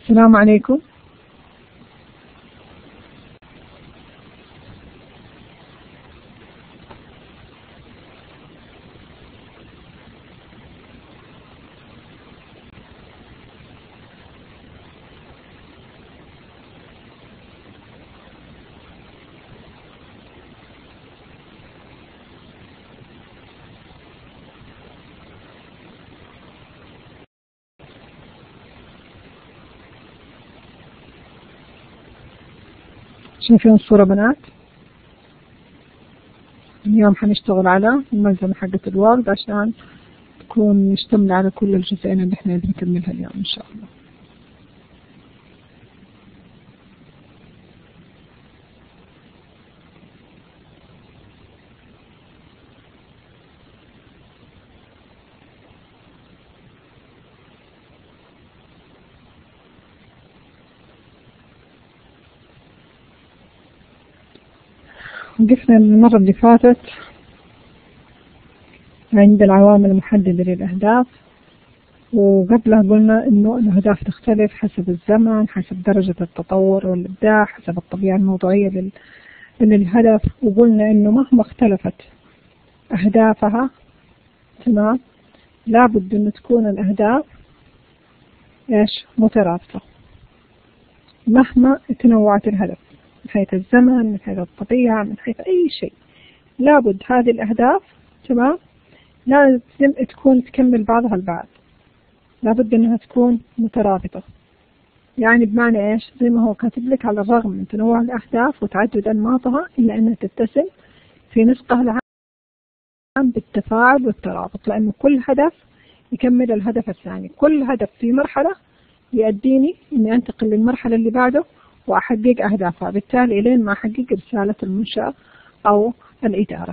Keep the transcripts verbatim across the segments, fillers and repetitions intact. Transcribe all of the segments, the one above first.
السلام عليكم. شايفين الصورة بنات؟ اليوم حنشتغل على الملزمة حقة الوورد عشان تكون مشتملة على كل الجزئين اللي احنا بنكملها اليوم ان شاء الله. وقفنا المرة اللي فاتت عند العوامل المحددة للأهداف، وقبلها قلنا إنه الأهداف تختلف حسب الزمن، حسب درجة التطور والإبداع، حسب الطبيعة الموضوعية لل... للهدف. وقلنا إنه مهما اختلفت أهدافها تمام لابد إنه تكون الأهداف إيش مترابطة مهما تنوعت الهدف من حيث الزمن، من حيث الطبيعة، من حيث أي شيء. لابد هذه الأهداف تمام لازم تكون تكمل بعضها البعض، لابد أنها تكون مترابطة. يعني بمعنى إيش؟ زي ما هو كاتب لك على الرغم من تنوع الأهداف وتعدد أنماطها إلا أنها تتسم في نسقها العام بالتفاعل والترابط، لأنه كل هدف يكمل الهدف الثاني. كل هدف في مرحلة يؤديني إني أنتقل للمرحلة اللي بعده وأحقق أهدافها، بالتالي إلين ما أحقق رسالة المنشأة أو الإدارة.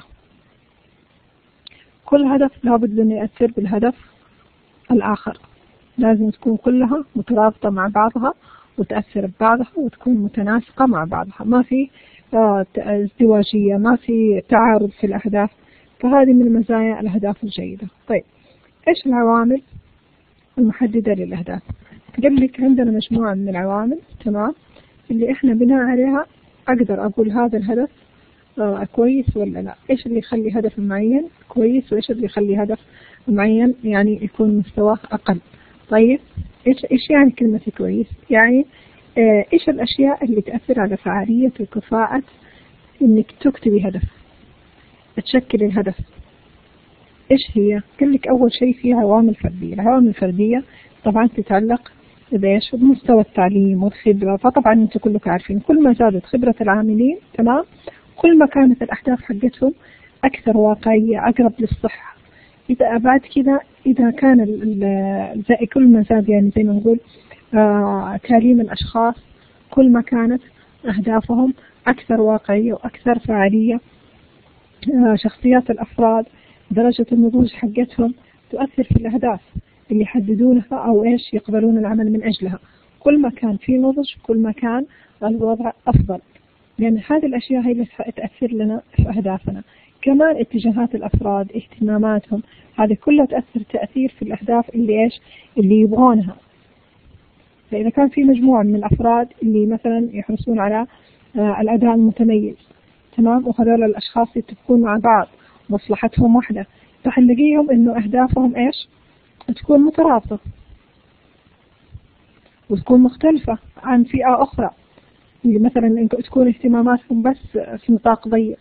كل هدف لابد أن يؤثر بالهدف الآخر، لازم تكون كلها مترابطة مع بعضها وتأثر ببعضها وتكون متناسقة مع بعضها، ما في ازدواجية، ما في تعارض في الأهداف. فهذه من مزايا الأهداف الجيدة. طيب إيش العوامل المحددة للأهداف؟ قال لك عندنا مجموعة من العوامل تمام اللي إحنا بناء عليها أقدر أقول هذا الهدف آه كويس ولا لا. إيش اللي يخلي هدف معين كويس وإيش اللي يخلي هدف معين يعني يكون مستواه أقل. طيب إيش إيش يعني كلمة كويس؟ يعني آه إيش الأشياء اللي تأثر على فعالية وكفاءة إنك تكتبي هدف، تشكل الهدف. إيش هي؟ قال لك أول شيء فيها عوامل فردية. العوامل الفردية طبعا تتعلق بإيش؟ بمستوى التعليم والخبرة. فطبعا أنتم كلكم عارفين كل ما زادت خبرة العاملين تمام كل ما كانت الأهداف حقتهم أكثر واقعية، أقرب للصحة. إذا بعد كذا إذا كان زي كل ما زاد يعني زي ما نقول آه تعليم الأشخاص كل ما كانت أهدافهم أكثر واقعية وأكثر فعالية. آه شخصيات الأفراد درجة النضوج حقتهم تؤثر في الأهداف اللي يحددونها أو إيش يقبلون العمل من أجلها. كل ما كان في نضج كل ما كان الوضع أفضل، لأن هذه الأشياء هي اللي تأثر لنا في أهدافنا. كمان اتجاهات الأفراد، اهتماماتهم، هذه كلها تأثر تأثير في الأهداف اللي إيش اللي يبغونها. فإذا كان في مجموعة من الأفراد اللي مثلا يحرصون على الأداء المتميز تمام وهذول الأشخاص يتفقون مع بعض مصلحتهم واحدة، فحنلاقيهم إنه أهدافهم إيش تكون مترابطة وتكون مختلفة عن فئة أخرى اللي مثلا تكون اهتماماتهم بس في نطاق ضيق.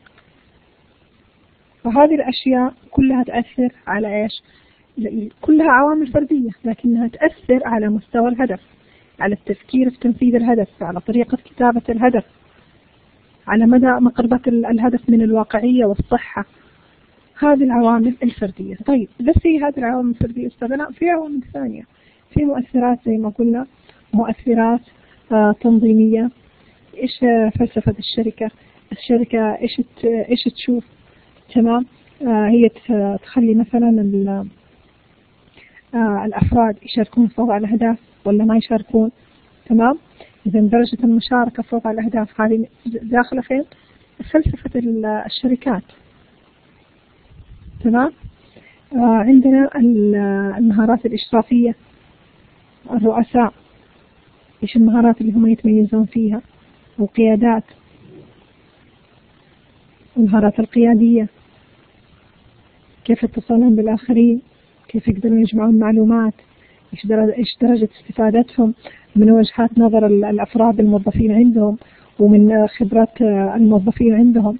فهذه الأشياء كلها تأثر على إيش؟ كلها عوامل فردية لكنها تأثر على مستوى الهدف، على التفكير في تنفيذ الهدف، على طريقة كتابة الهدف، على مدى مقربة الهدف من الواقعية والصحة. هذه العوامل الفردية. طيب بس هي هذه العوامل الفردية استغناء في عوامل ثانية، في مؤثرات زي ما قلنا، مؤثرات آه تنظيمية. إيش فلسفة الشركة؟ الشركة إيش إيش تشوف تمام؟ آه هي تخلي مثلا آه الأفراد يشاركون في وضع الأهداف ولا ما يشاركون تمام؟ إذا درجة المشاركة في وضع الأهداف هذه داخلة فين؟ فلسفة الشركات تمام؟ آه عندنا المهارات الإشرافية، الرؤساء إيش المهارات اللي هم يتميزون فيها، والقيادات، المهارات القيادية، كيف يتصلون بالآخرين، كيف يقدرون يجمعون معلومات، إيش درجة, إيش درجة استفادتهم من وجهات نظر الأفراد الموظفين عندهم ومن خبرات الموظفين عندهم.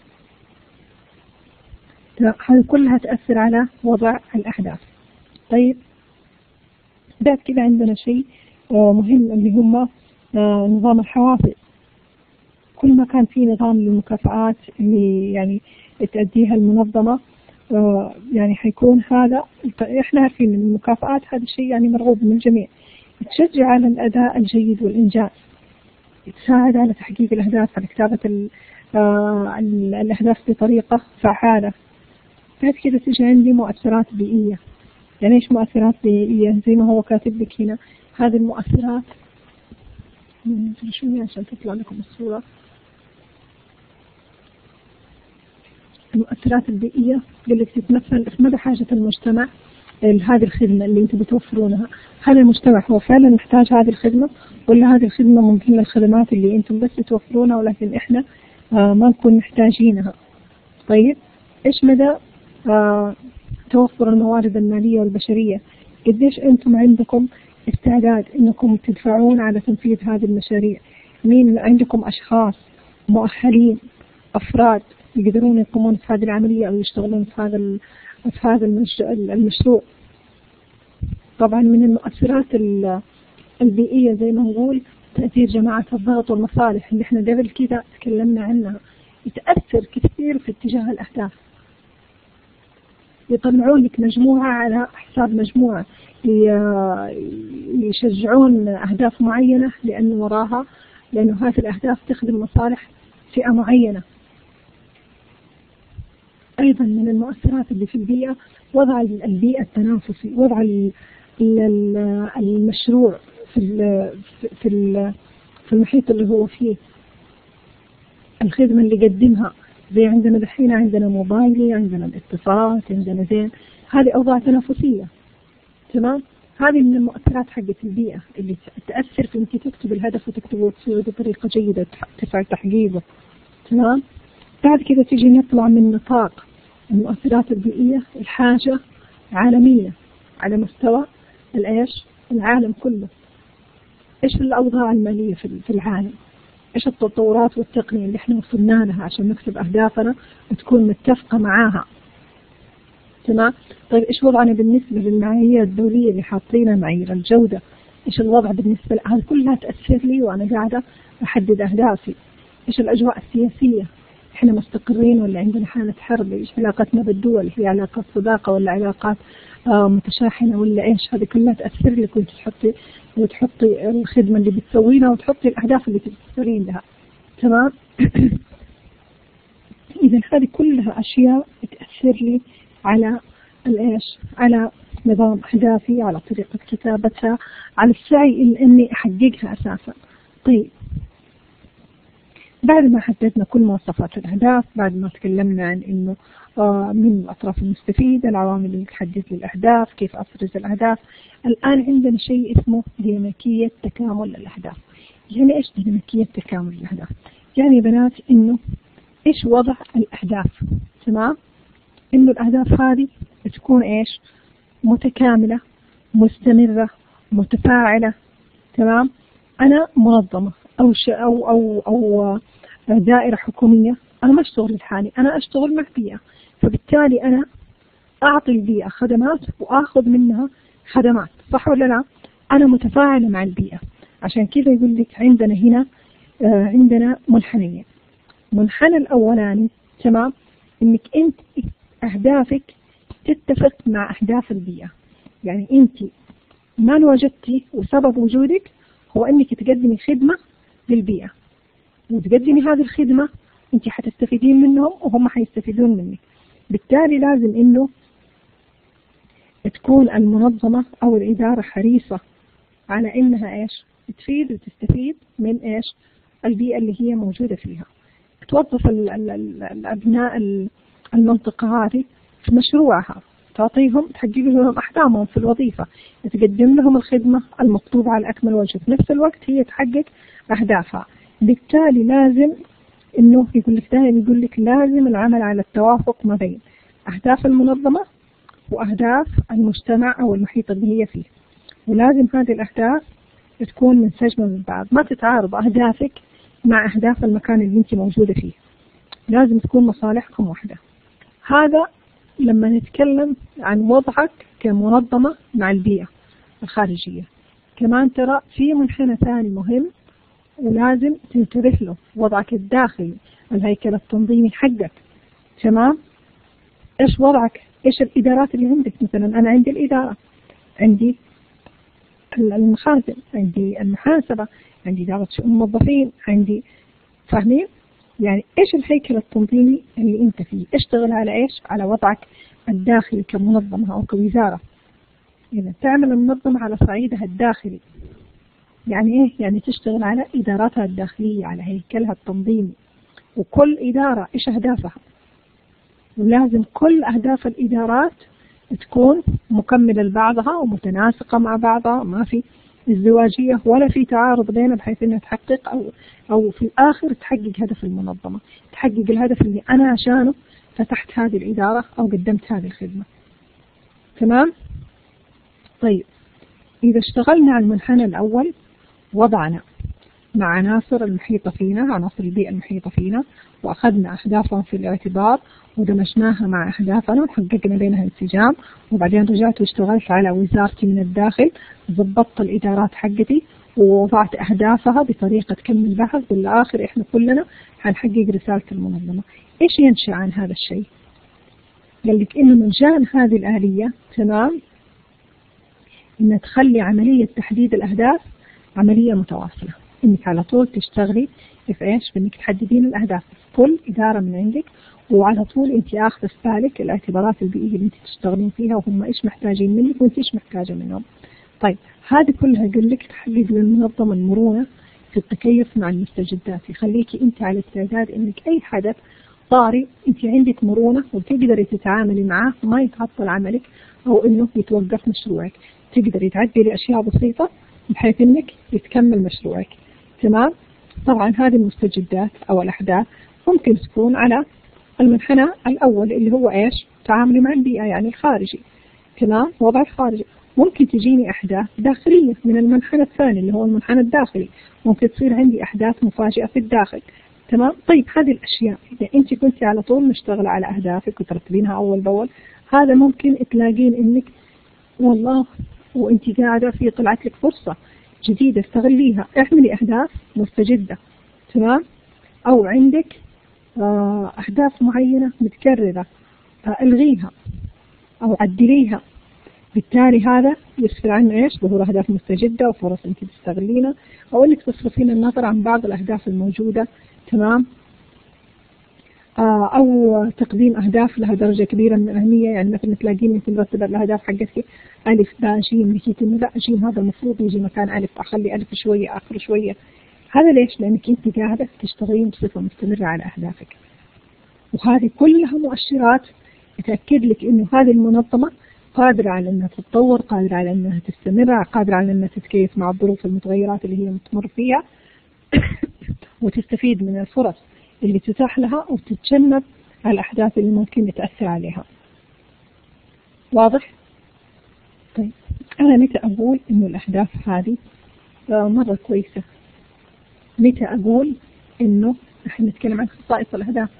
هذه كلها تأثر على وضع الأهداف. طيب بعد كده عندنا شيء مهم اللي هم نظام الحوافز. كل ما كان في نظام للمكافآت اللي يعني تأديها المنظمة يعني حيكون هذا، احنا عارفين ان المكافآت هذا الشيء يعني مرغوب من الجميع، تشجع على الأداء الجيد والإنجاز، تساعد على تحقيق الأهداف، على كتابة الأهداف بطريقة فعالة. بعد كده تيجي عندي مؤثرات بيئية. يعني ايش مؤثرات بيئية؟ زي ما هو كاتب لك هنا، هذه المؤثرات شوية عشان تطلع لكم الصورة. المؤثرات البيئية اللي تتمثل في مدى حاجة المجتمع لهذه الخدمة اللي انتم بتوفرونها. هل المجتمع هو فعلا محتاج هذه الخدمة، ولا هذه الخدمة من ضمن الخدمات اللي انتم بس توفرونها ولكن احنا آه ما نكون محتاجينها؟ طيب ايش مدى آه توفر الموارد المالية والبشرية؟ قديش انتم عندكم استعداد انكم تدفعون على تنفيذ هذه المشاريع؟ مين عندكم اشخاص مؤهلين، افراد يقدرون يقومون في هذه العملية او يشتغلون في هذا في هذا المشروع؟ طبعا من المؤثرات البيئية زي ما نقول تأثير جماعة الضغط والمصالح اللي احنا قبل كده تكلمنا عنها، يتأثر كثير في اتجاه الأهداف. يطلعون لك مجموعة على حساب مجموعة، يشجعون أهداف معينة لأن وراها، لأنه هذه الأهداف تخدم مصالح فئة معينة. أيضا من المؤثرات اللي في البيئة وضع البيئة التنافسي، وضع المشروع في في في المحيط اللي هو فيه، الخدمة اللي قدمها. زي عندنا دحين عندنا موبايلي، عندنا الاتصالات، عندنا زين، هذه أوضاع تنافسية. تمام؟ هذه من المؤثرات حقت البيئة اللي تأثر في انك تكتب الهدف وتكتبه وتصيغه بطريقة جيدة تسعى تحقيقه. تمام؟ بعد كده تيجي نطلع من نطاق المؤثرات البيئية الحاجة عالمية على مستوى الإيش؟ العالم كله. إيش الأوضاع المالية في العالم؟ إيش التطورات والتقنية اللي إحنا وصلنا لها عشان نكتب أهدافنا وتكون متفقة معاها؟ تمام؟ طيب إيش وضعنا بالنسبة للمعايير الدولية اللي حاطينها، معايير الجودة؟ إيش الوضع بالنسبة لها؟ كلها تأثر لي وأنا قاعدة أحدد أهدافي. إيش الأجواء السياسية؟ إحنا مستقرين ولا عندنا حالة حرب؟ إيش علاقتنا بالدول؟ هي علاقات صداقة ولا علاقات آه متشاحنة ولا إيش؟ هذه كلها تأثر لك وأنت تحطي وتحطي الخدمة اللي بتسوينها وتحطي الأهداف اللي تسترين لها. تمام؟ إذا هذه كلها أشياء تأثر لي على الإيش؟ على نظام أهدافي، على طريقة كتابتها، على السعي إني أحققها أساسا. طيب بعد ما حددنا كل مواصفات الأهداف، بعد ما تكلمنا عن إنه آه من الأطراف المستفيدة، العوامل اللي تحدد للأهداف، كيف أفرز الأهداف، الآن عندنا شيء اسمه ديناميكية تكامل الأهداف. يعني إيش ديناميكية تكامل الأهداف؟ يعني يا بنات إنه إيش وضع الأهداف؟ تمام؟ إنه الأهداف هذه تكون إيش؟ متكاملة، مستمرة، متفاعلة. تمام؟ أنا منظمة أو أو أو أو دائرة حكومية، أنا ما أشتغل لحالي، أنا أشتغل مع بيئة، فبالتالي أنا أعطي البيئة خدمات وآخذ منها خدمات، صح ولا لا؟ أنا متفاعلة مع البيئة. عشان كذا يقول لك عندنا هنا آه عندنا منحنيين. منحنى الأولاني تمام إنك أنت أهدافك تتفق مع أهداف البيئة. يعني أنت ما وجدتي وسبب وجودك هو أنك تقدمي خدمة للبيئة، وتقدمي هذه الخدمة أنت حتستفيدين منهم وهم حيستفيدون منك. بالتالي لازم إنه تكون المنظمة أو الإدارة حريصة على إنها إيش؟ تفيد وتستفيد من إيش؟ البيئة اللي هي موجودة فيها. توظف الأبناء المنطقة هذه في مشروعها، تعطيهم تحقق لهم أحلامهم في الوظيفة، تقدم لهم الخدمة المطلوبة على أكمل وجه، في نفس الوقت هي تحقق أهدافها. بالتالي لازم إنه يقول لك دائما يقول لك لازم العمل على التوافق ما بين أهداف المنظمة وأهداف المجتمع أو المحيط اللي هي فيه، ولازم هذه الأهداف تكون منسجمة من بعض، ما تتعارض أهدافك مع أهداف المكان اللي أنت موجودة فيه، لازم تكون مصالحكم واحدة. هذا لما نتكلم عن وضعك كمنظمة مع البيئة الخارجية. كمان ترى في منحنى ثاني مهم ولازم تنتبه له، وضعك الداخلي، الهيكل التنظيمي حقك. تمام؟ إيش وضعك؟ إيش الإدارات اللي عندك؟ مثلا أنا عندي الإدارة، عندي المخازن، عندي المحاسبة، عندي إدارة شؤون الموظفين، عندي، فاهمين؟ يعني إيش الهيكل التنظيمي اللي أنت فيه؟ اشتغل على إيش؟ على وضعك الداخلي كمنظمة أو كوزارة. إذا تعمل المنظمة على صعيدها الداخلي، يعني إيه؟ يعني تشتغل على إداراتها الداخلية، على هيكلها التنظيمي، وكل إدارة إيش أهدافها، ولازم كل أهداف الإدارات تكون مكملة لبعضها ومتناسقة مع بعضها، ما في ازدواجية ولا في تعارض بينها، بحيث أنها تحقق أو أو في الآخر تحقق هدف المنظمة، تحقق الهدف اللي أنا عشانه فتحت هذه الإدارة أو قدمت هذه الخدمة. تمام؟ طيب، إذا اشتغلنا على المنحنى الأول، وضعنا مع عناصر المحيطة فينا، عناصر البيئة المحيطة فينا، وأخذنا أهدافهم في الاعتبار ودمجناها مع أهدافنا وحققنا بينها انسجام، وبعدين رجعت واشتغلت على وزارتي من الداخل، ضبطت الإدارات حقتي ووضعت أهدافها بطريقة تكمل بحث، بالآخر إحنا كلنا حنحقق رسالة المنظمة. إيش ينشأ عن هذا الشيء؟ قال لك إنه من شأن هذه الآلية، تمام، إن تخلي عملية تحديد الأهداف عملية متواصلة، إنك على طول تشتغلي في إيش؟ بإنك تحددين الأهداف في كل إدارة من عندك، وعلى طول أنت آخذ في بالك الاعتبارات البيئية اللي أنت تشتغلين فيها، وهم إيش محتاجين منك وأنت إيش محتاجة منهم. طيب، هذه كلها يقول لك تحقق للمنظمة المرونة في التكيف مع المستجدات، يخليكي أنت على استعداد إنك أي حدث طارئ أنت عندك مرونة وتقدري تتعاملي معاه وما يتعطل عملك أو إنه يتوقف مشروعك، تقدري تعدلي أشياء بسيطة بحيث إنك تكمل مشروعك. تمام؟ طبعا هذه المستجدات أو الأحداث ممكن تكون على المنحنى الأول اللي هو إيش؟ تعاملي مع البيئة، يعني الخارجي. تمام؟ وضع الخارجي. ممكن تجيني أحداث داخلية من المنحنى الثاني اللي هو المنحنى الداخلي، ممكن تصير عندي أحداث مفاجئة في الداخل. تمام؟ طيب، هذه الأشياء إذا أنت كنت على طول مشتغلة على أهدافك وترتبينها أول بأول، هذا ممكن تلاقين إنك والله وأنت قاعدة في طلعت لك فرصة جديدة استغليها، اعملي أهداف مستجدة. تمام؟ أو عندك أهداف معينة متكررة، الغيها أو عدليها، بالتالي هذا يسفر عن إيش؟ ظهور أهداف مستجدة وفرص أنت تستغلينها، أو إنك تصرفين النظر عن بعض الأهداف الموجودة. تمام؟ أو تقديم أهداف لها درجة كبيرة من الأهمية، يعني مثلا تلاقين أنت مرتبة الأهداف حقتك ألف باء جيم، نسيت إنه لا جيم هذا المفروض يجي مكان ألف، أخلي ألف شوية آخر شوية. هذا ليش؟ لأنك أنت قاعدة تشتغلين بصفة مستمرة على أهدافك، وهذه كلها مؤشرات تأكد لك إنه هذه المنظمة قادرة على أنها تتطور، قادرة على أنها تستمر، قادرة على أنها تتكيف مع الظروف المتغيرات اللي هي تمر فيها وتستفيد من الفرص اللي تتاح لها وتتجنب الأحداث اللي ممكن تأثر عليها. واضح؟ طيب، أنا متى أقول إنه الأهداف هذه مرة كويسة؟ متى أقول إنه نحن نتكلم عن خصائص الأهداف؟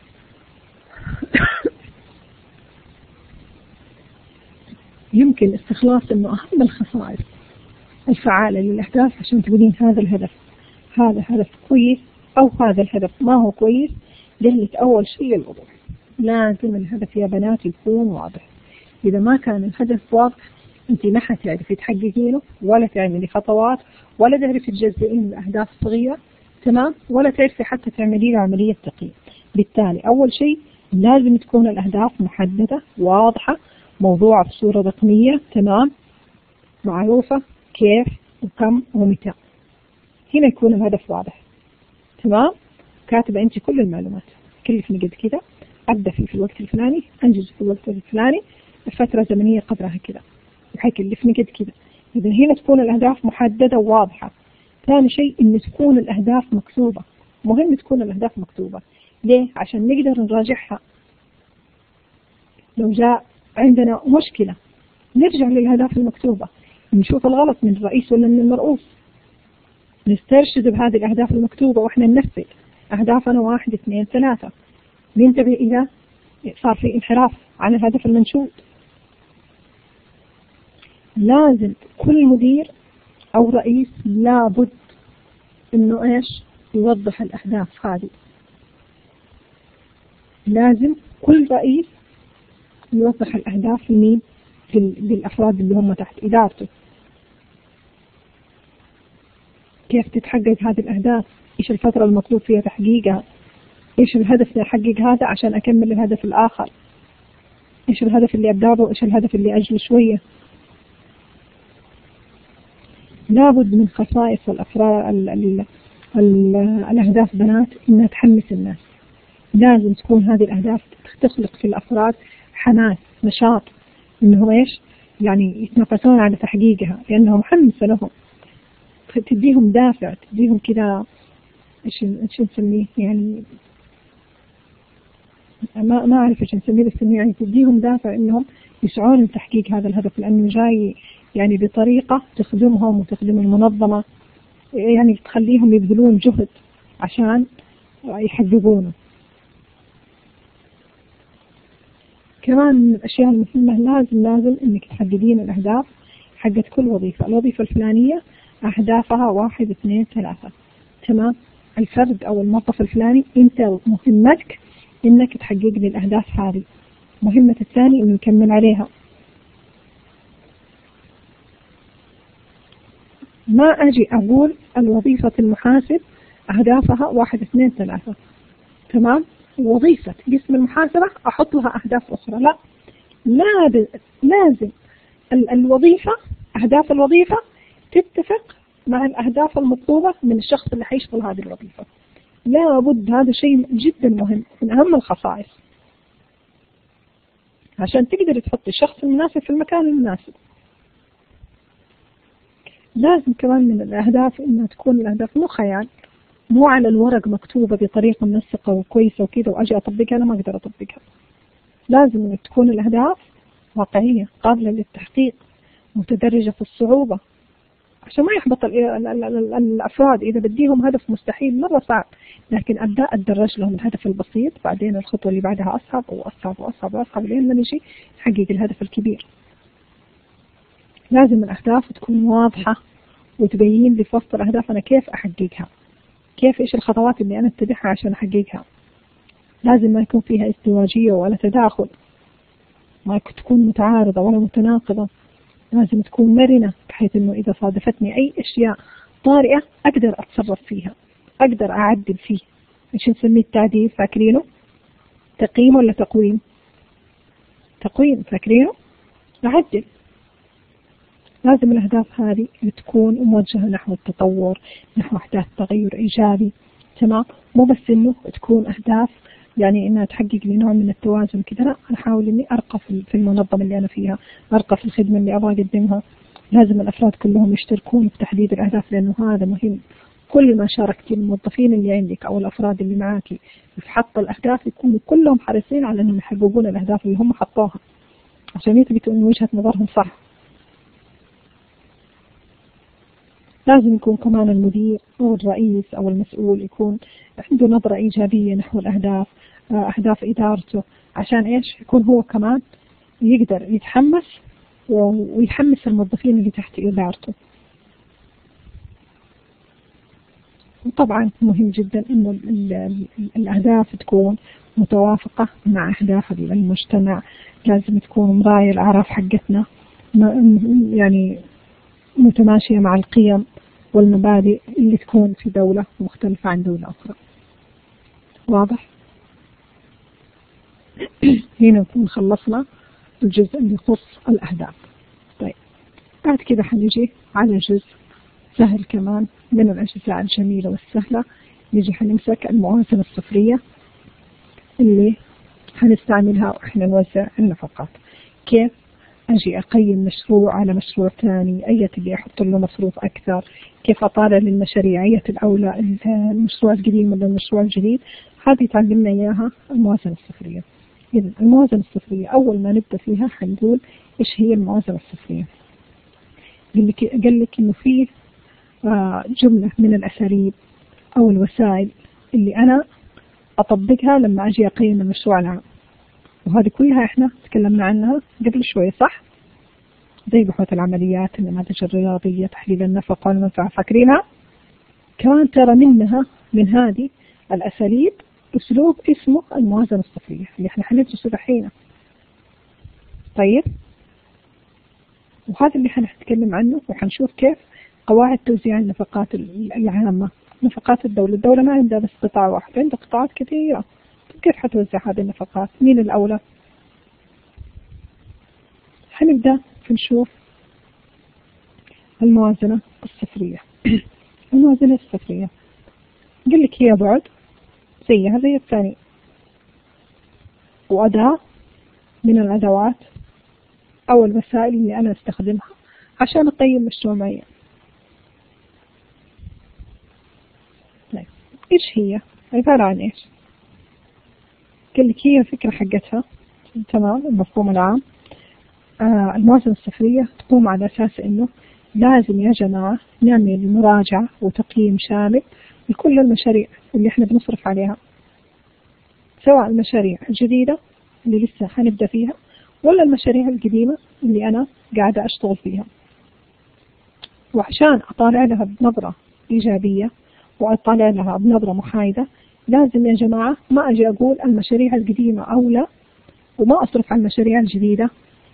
يمكن استخلاص إنه أهم الخصائص الفعالة للأهداف عشان تقولين هذا الهدف هذا هدف كويس أو هذا الهدف ما هو كويس. جهلك أول شيء الوضوح، لازم الهدف يا بنات يكون واضح. إذا ما كان الهدف واضح أنت ما حتعرفي تحققينه، ولا تعملي خطوات، ولا تعرفي تجزئين الأهداف الصغيرة. تمام؟ ولا تعرفي حتى تعملي له عملية تقييم. بالتالي أول شيء لازم تكون الأهداف محددة واضحة، موضوعة بصورة رقمية. تمام؟ معروفة كيف وكم ومتى. هنا يكون الهدف واضح. تمام؟ كاتبة أنت كل المعلومات، كلفني قد كذا، أبدأ فيه في الوقت الفلاني، أنجز في الوقت الفلاني، فترة زمنية قدرها كذا وحيكلفني قد كذا. إذا هنا تكون الأهداف محددة وواضحة. ثاني شيء إن تكون الأهداف مكتوبة، مهم تكون الأهداف مكتوبة. ليه؟ عشان نقدر نراجعها. لو جاء عندنا مشكلة نرجع للأهداف المكتوبة، نشوف الغلط من الرئيس ولا من المرؤوس، نسترشد بهذه الأهداف المكتوبة وإحنا ننفذ أهدافنا واحد اثنين ثلاثة. ننتبه إذا صار في انحراف عن الهدف المنشود. لازم كل مدير أو رئيس لابد إنه إيش يوضح الأهداف هذه. لازم كل رئيس يوضح الأهداف لمين؟ للأفراد اللي هم تحت إدارته. كيف تتحقق هذه الأهداف؟ إيش الفترة المطلوب فيها تحقيقها؟ إيش الهدف اللي أحقق هذا عشان أكمل الهدف الآخر؟ إيش الهدف اللي أبدأه وإيش الهدف اللي أجل شوية؟ لابد من خصائص الأفراد ال ال ال الأهداف بنات إنها تحمس الناس. لازم تكون هذه الأهداف تخلق في الأفراد حماس، نشاط، إنهم إيش يعني يتنافسون على تحقيقها لأنها محمسة لهم، تديهم دافع، تديهم كذا إيش إيش نسميه يعني ما ما أعرف إيش نسميه بس يعني تديهم دافع إنهم يسعون لتحقيق هذا الهدف، لأنه جاي يعني بطريقة تخدمهم وتخدم المنظمة، يعني تخليهم يبذلون جهد عشان يحققونه. كمان من الأشياء المهمة لازم لازم إنك تحددين الأهداف حقت كل وظيفة. الوظيفة الفلانية أهدافها واحد اثنين ثلاثة، تمام؟ الفرد أو الموظف الفلاني أنت مهمتك إنك تحقق لي الأهداف هذه، مهمة الثاني إنه يكمل عليها. ما أجي أقول الوظيفة المحاسب أهدافها واحد اثنين ثلاثة، تمام؟ وظيفة قسم المحاسبة أحط لها أهداف أخرى، لا، لازم لازم الوظيفة أهداف الوظيفة تتفق مع الأهداف المطلوبة من الشخص اللي حيشتغل هذه الوظيفة. لا بد، هذا شيء جدا مهم، من أهم الخصائص عشان تقدر تحط الشخص المناسب في المكان المناسب. لازم كمان من الأهداف إنها تكون الأهداف مو خيال، مو على الورق مكتوبة بطريقة منسقة وكويسة وكذا وأجي أطبقها، أنا ما أقدر أطبقها. لازم إن تكون الأهداف واقعية، قابلة للتحقيق، متدرجة في الصعوبة، عشان ما يحبط الأفراد. إذا بديهم هدف مستحيل مرة صعب، لكن أبدأ أدرج لهم الهدف البسيط، بعدين الخطوة اللي بعدها أصعب وأصعب وأصعب وأصعب لين ما نجي نحقق الهدف الكبير. لازم الأهداف تكون واضحة وتبين لي في وسط الأهداف أنا كيف أحققها، كيف إيش الخطوات اللي أنا أتبعها عشان أحققها. لازم ما يكون فيها ازدواجية ولا تداخل، ما تكون متعارضة ولا متناقضة. لازم تكون مرنة بحيث إنه إذا صادفتني أي أشياء طارئة أقدر أتصرف فيها، أقدر أعدل فيه. إيش نسميه التعديل؟ فاكرينه؟ تقييم ولا تقويم؟ تقويم، فاكرينه؟ أعدل. لازم الأهداف هذه تكون موجهة نحو التطور، نحو أحداث تغير إيجابي، تمام؟ مو بس إنه تكون أهداف يعني إنها تحقق لي نوع من التوازن كذا، لا، أنا أحاول إني أرقى في المنظمة اللي أنا فيها، أرقى في الخدمة اللي أبغى أقدمها. لازم الأفراد كلهم يشتركون في تحديد الأهداف لأنه هذا مهم. كل ما شاركتي الموظفين اللي عندك أو الأفراد اللي معاكي في حط الأهداف يكونوا كلهم حريصين على أنهم يحققون الأهداف اللي هم حطوها عشان يثبتوا إن وجهة نظرهم صح. لازم يكون كمان المدير أو الرئيس أو المسؤول يكون عنده نظرة إيجابية نحو الأهداف، أهداف إدارته، عشان إيش؟ يكون هو كمان يقدر يتحمس ويحمس الموظفين اللي تحت إدارته. وطبعا مهم جدا إنه الأهداف تكون متوافقة مع أهداف المجتمع. لازم تكون مراعية الأعراف حقتنا، يعني متماشية مع القيم والمبادئ اللي تكون في دولة مختلفة عن دولة أخرى. واضح؟ هنا نكون خلصنا الجزء اللي يخص الأهداف. طيب بعد كده حنجي على جزء سهل كمان من الأجزاء الجميلة والسهلة. نجي حنمسك الموازنة الصفرية اللي حنستعملها وإحنا نوزع النفقات. كيف أجي أقيم مشروع على مشروع ثاني، أية اللي أحط له مصروف أكثر، كيف أطالع للمشاريع، أية الأولى المشروع القديم ولا المشروع الجديد. هذه تعلمنا إياها الموازنة الصفرية. إذا الموازنة الصفرية أول ما نبدأ فيها حنقول إيش هي الموازنة الصفرية. قال لك قال لك إنه في جملة من الأساليب أو الوسائل اللي أنا أطبقها لما أجي أقيم المشروع العام، وهذه كلها إحنا تكلمنا عنها قبل شوي صح؟ زي بحوث العمليات، النماذج الرياضية، تحليل النفقة والمنفعة، فاكرينها؟ كمان ترى منها من هذه الأساليب أسلوب اسمه الموازنة الصفرية اللي إحنا حندرسه دحين. طيب، وهذا اللي حنتكلم عنه وحنشوف كيف قواعد توزيع النفقات العامة، نفقات الدولة. الدولة ما عندها بس قطاع واحد، عندها قطاعات كثيرة. كيف حتوزع هذه النفقات؟ مين الأولى؟ حنبدأ نشوف الموازنة الصفرية. الموازنة الصفرية قال لك هي بعد زيها زي الثاني، وأداة من الأدوات أو الوسائل اللي أنا أستخدمها عشان أقيم مشروع معين. طيب، إيش هي؟ عبارة عن إيش؟ قال لك هي الفكرة حقتها تمام، المفهوم العام. آه الموازنة الصفرية تقوم على أساس إنه لازم يا جماعة نعمل مراجعة وتقييم شامل لكل المشاريع اللي إحنا بنصرف عليها، سواء المشاريع الجديدة اللي لسه حنبدأ فيها ولا المشاريع القديمة اللي أنا قاعدة أشتغل فيها. وعشان أطالع لها بنظرة إيجابية وأطالع لها بنظرة محايدة، لازم يا جماعة ما أجي أقول المشاريع القديمة أولى وما أصرف على المشاريع الجديدة،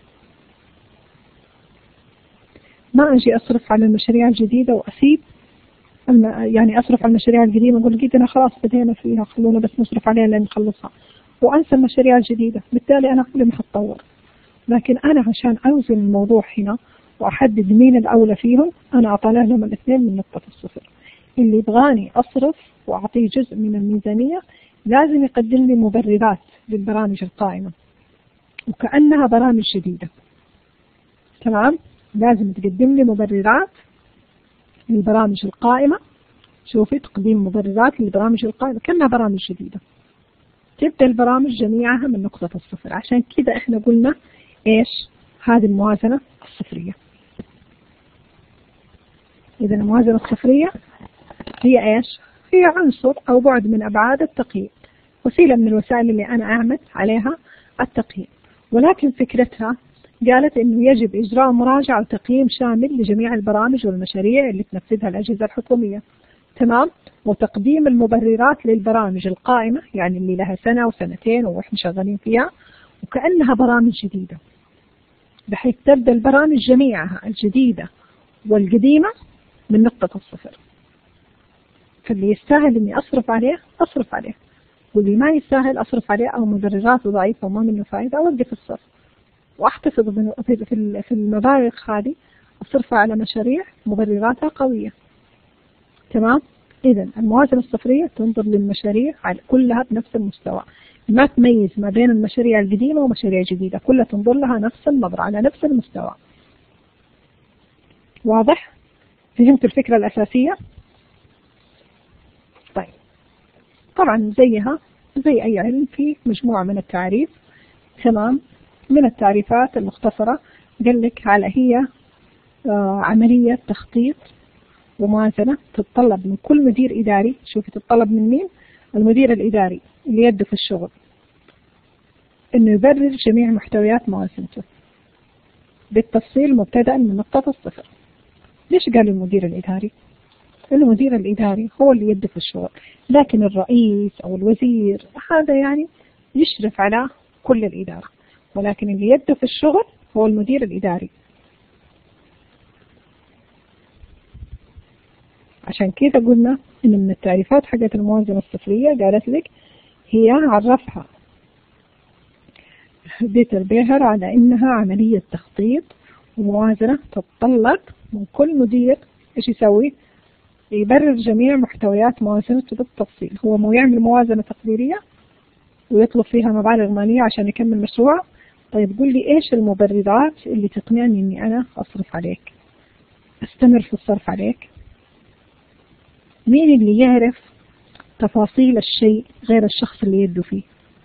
ما أجي أصرف على المشاريع الجديدة وأسيب الم... يعني أصرف على المشاريع القديمة أقول جدا خلاص بدينا فيها خلونا بس نصرف عليها لين نخلصها، وأنسى المشاريع الجديدة، بالتالي أنا كل ما حتطور. لكن أنا عشان أوزن الموضوع هنا وأحدد مين الأولى فيهم، أنا أطالع لهم الاثنين من نقطة الصفر. اللي يبغاني أصرف وأعطيه جزء من الميزانية لازم يقدم لي مبررات للبرامج القائمة وكأنها برامج جديدة. تمام؟ لازم تقدم لي مبررات للبرامج القائمة. شوفي، تقديم مبررات للبرامج القائمة كأنها برامج جديدة. تبدأ البرامج جميعها من نقطة الصفر. عشان كذا احنا قلنا ايش هذه الموازنة الصفرية. إذا الموازنة الصفرية هي ايش؟ هي عنصر أو بعد من أبعاد التقييم، وسيلة من الوسائل اللي أنا أعمل عليها التقييم. ولكن فكرتها قالت إنه يجب إجراء مراجعة وتقييم شامل لجميع البرامج والمشاريع اللي تنفذها الأجهزة الحكومية. تمام؟ وتقديم المبررات للبرامج القائمة، يعني اللي لها سنة وسنتين وإحنا شغالين فيها وكأنها برامج جديدة، بحيث تبدأ البرامج جميعها الجديدة والقديمة من نقطة الصفر. فاللي يستاهل إني أصرف عليه أصرف عليه، واللي ما يستاهل أصرف عليه أو مبرراته ضعيفة وما منه فائدة أوقف الصرف، وأحتفظ في المبالغ هذه أصرفها على مشاريع مبرراتها قوية. تمام؟ إذا الموازنة الصفرية تنظر للمشاريع كلها بنفس المستوى، ما تميز ما بين المشاريع القديمة ومشاريع جديدة، كلها تنظر لها نفس النظرة على نفس المستوى. واضح؟ فهمت الفكرة الأساسية؟ طيب، طبعا زيها زي أي علم في مجموعة من التعريف. تمام؟ من التعريفات المختصرة قال لك على هي عملية تخطيط وموازنة تتطلب من كل مدير إداري. شوفي، تتطلب من مين؟ المدير الإداري اللي يده في الشغل، إنه يبرر جميع محتويات موازنته بالتفصيل مبتدأ من نقطة الصفر. ليش قال المدير الإداري؟ لأن المدير الإداري هو اللي يده في الشغل، لكن الرئيس أو الوزير هذا يعني يشرف على كل الإدارة، ولكن اللي يده في الشغل هو المدير الإداري. عشان كده قلنا إن من التعريفات حقت الموازنة الصفرية قالت لك هي عرفها بيتر بيهر على إنها عملية تخطيط وموازنة تتطلب من كل مدير إيش يسوي؟ يبرر جميع محتويات موازنته بالتفصيل. هو مو يعمل موازنة تقديرية ويطلب فيها مبالغ مالية عشان يكمل مشروع؟ طيب قل لي إيش المبررات اللي تقنعني إني أنا أصرف عليك، أستمر في الصرف عليك؟ مين اللي يعرف تفاصيل الشيء غير الشخص اللي يده فيه؟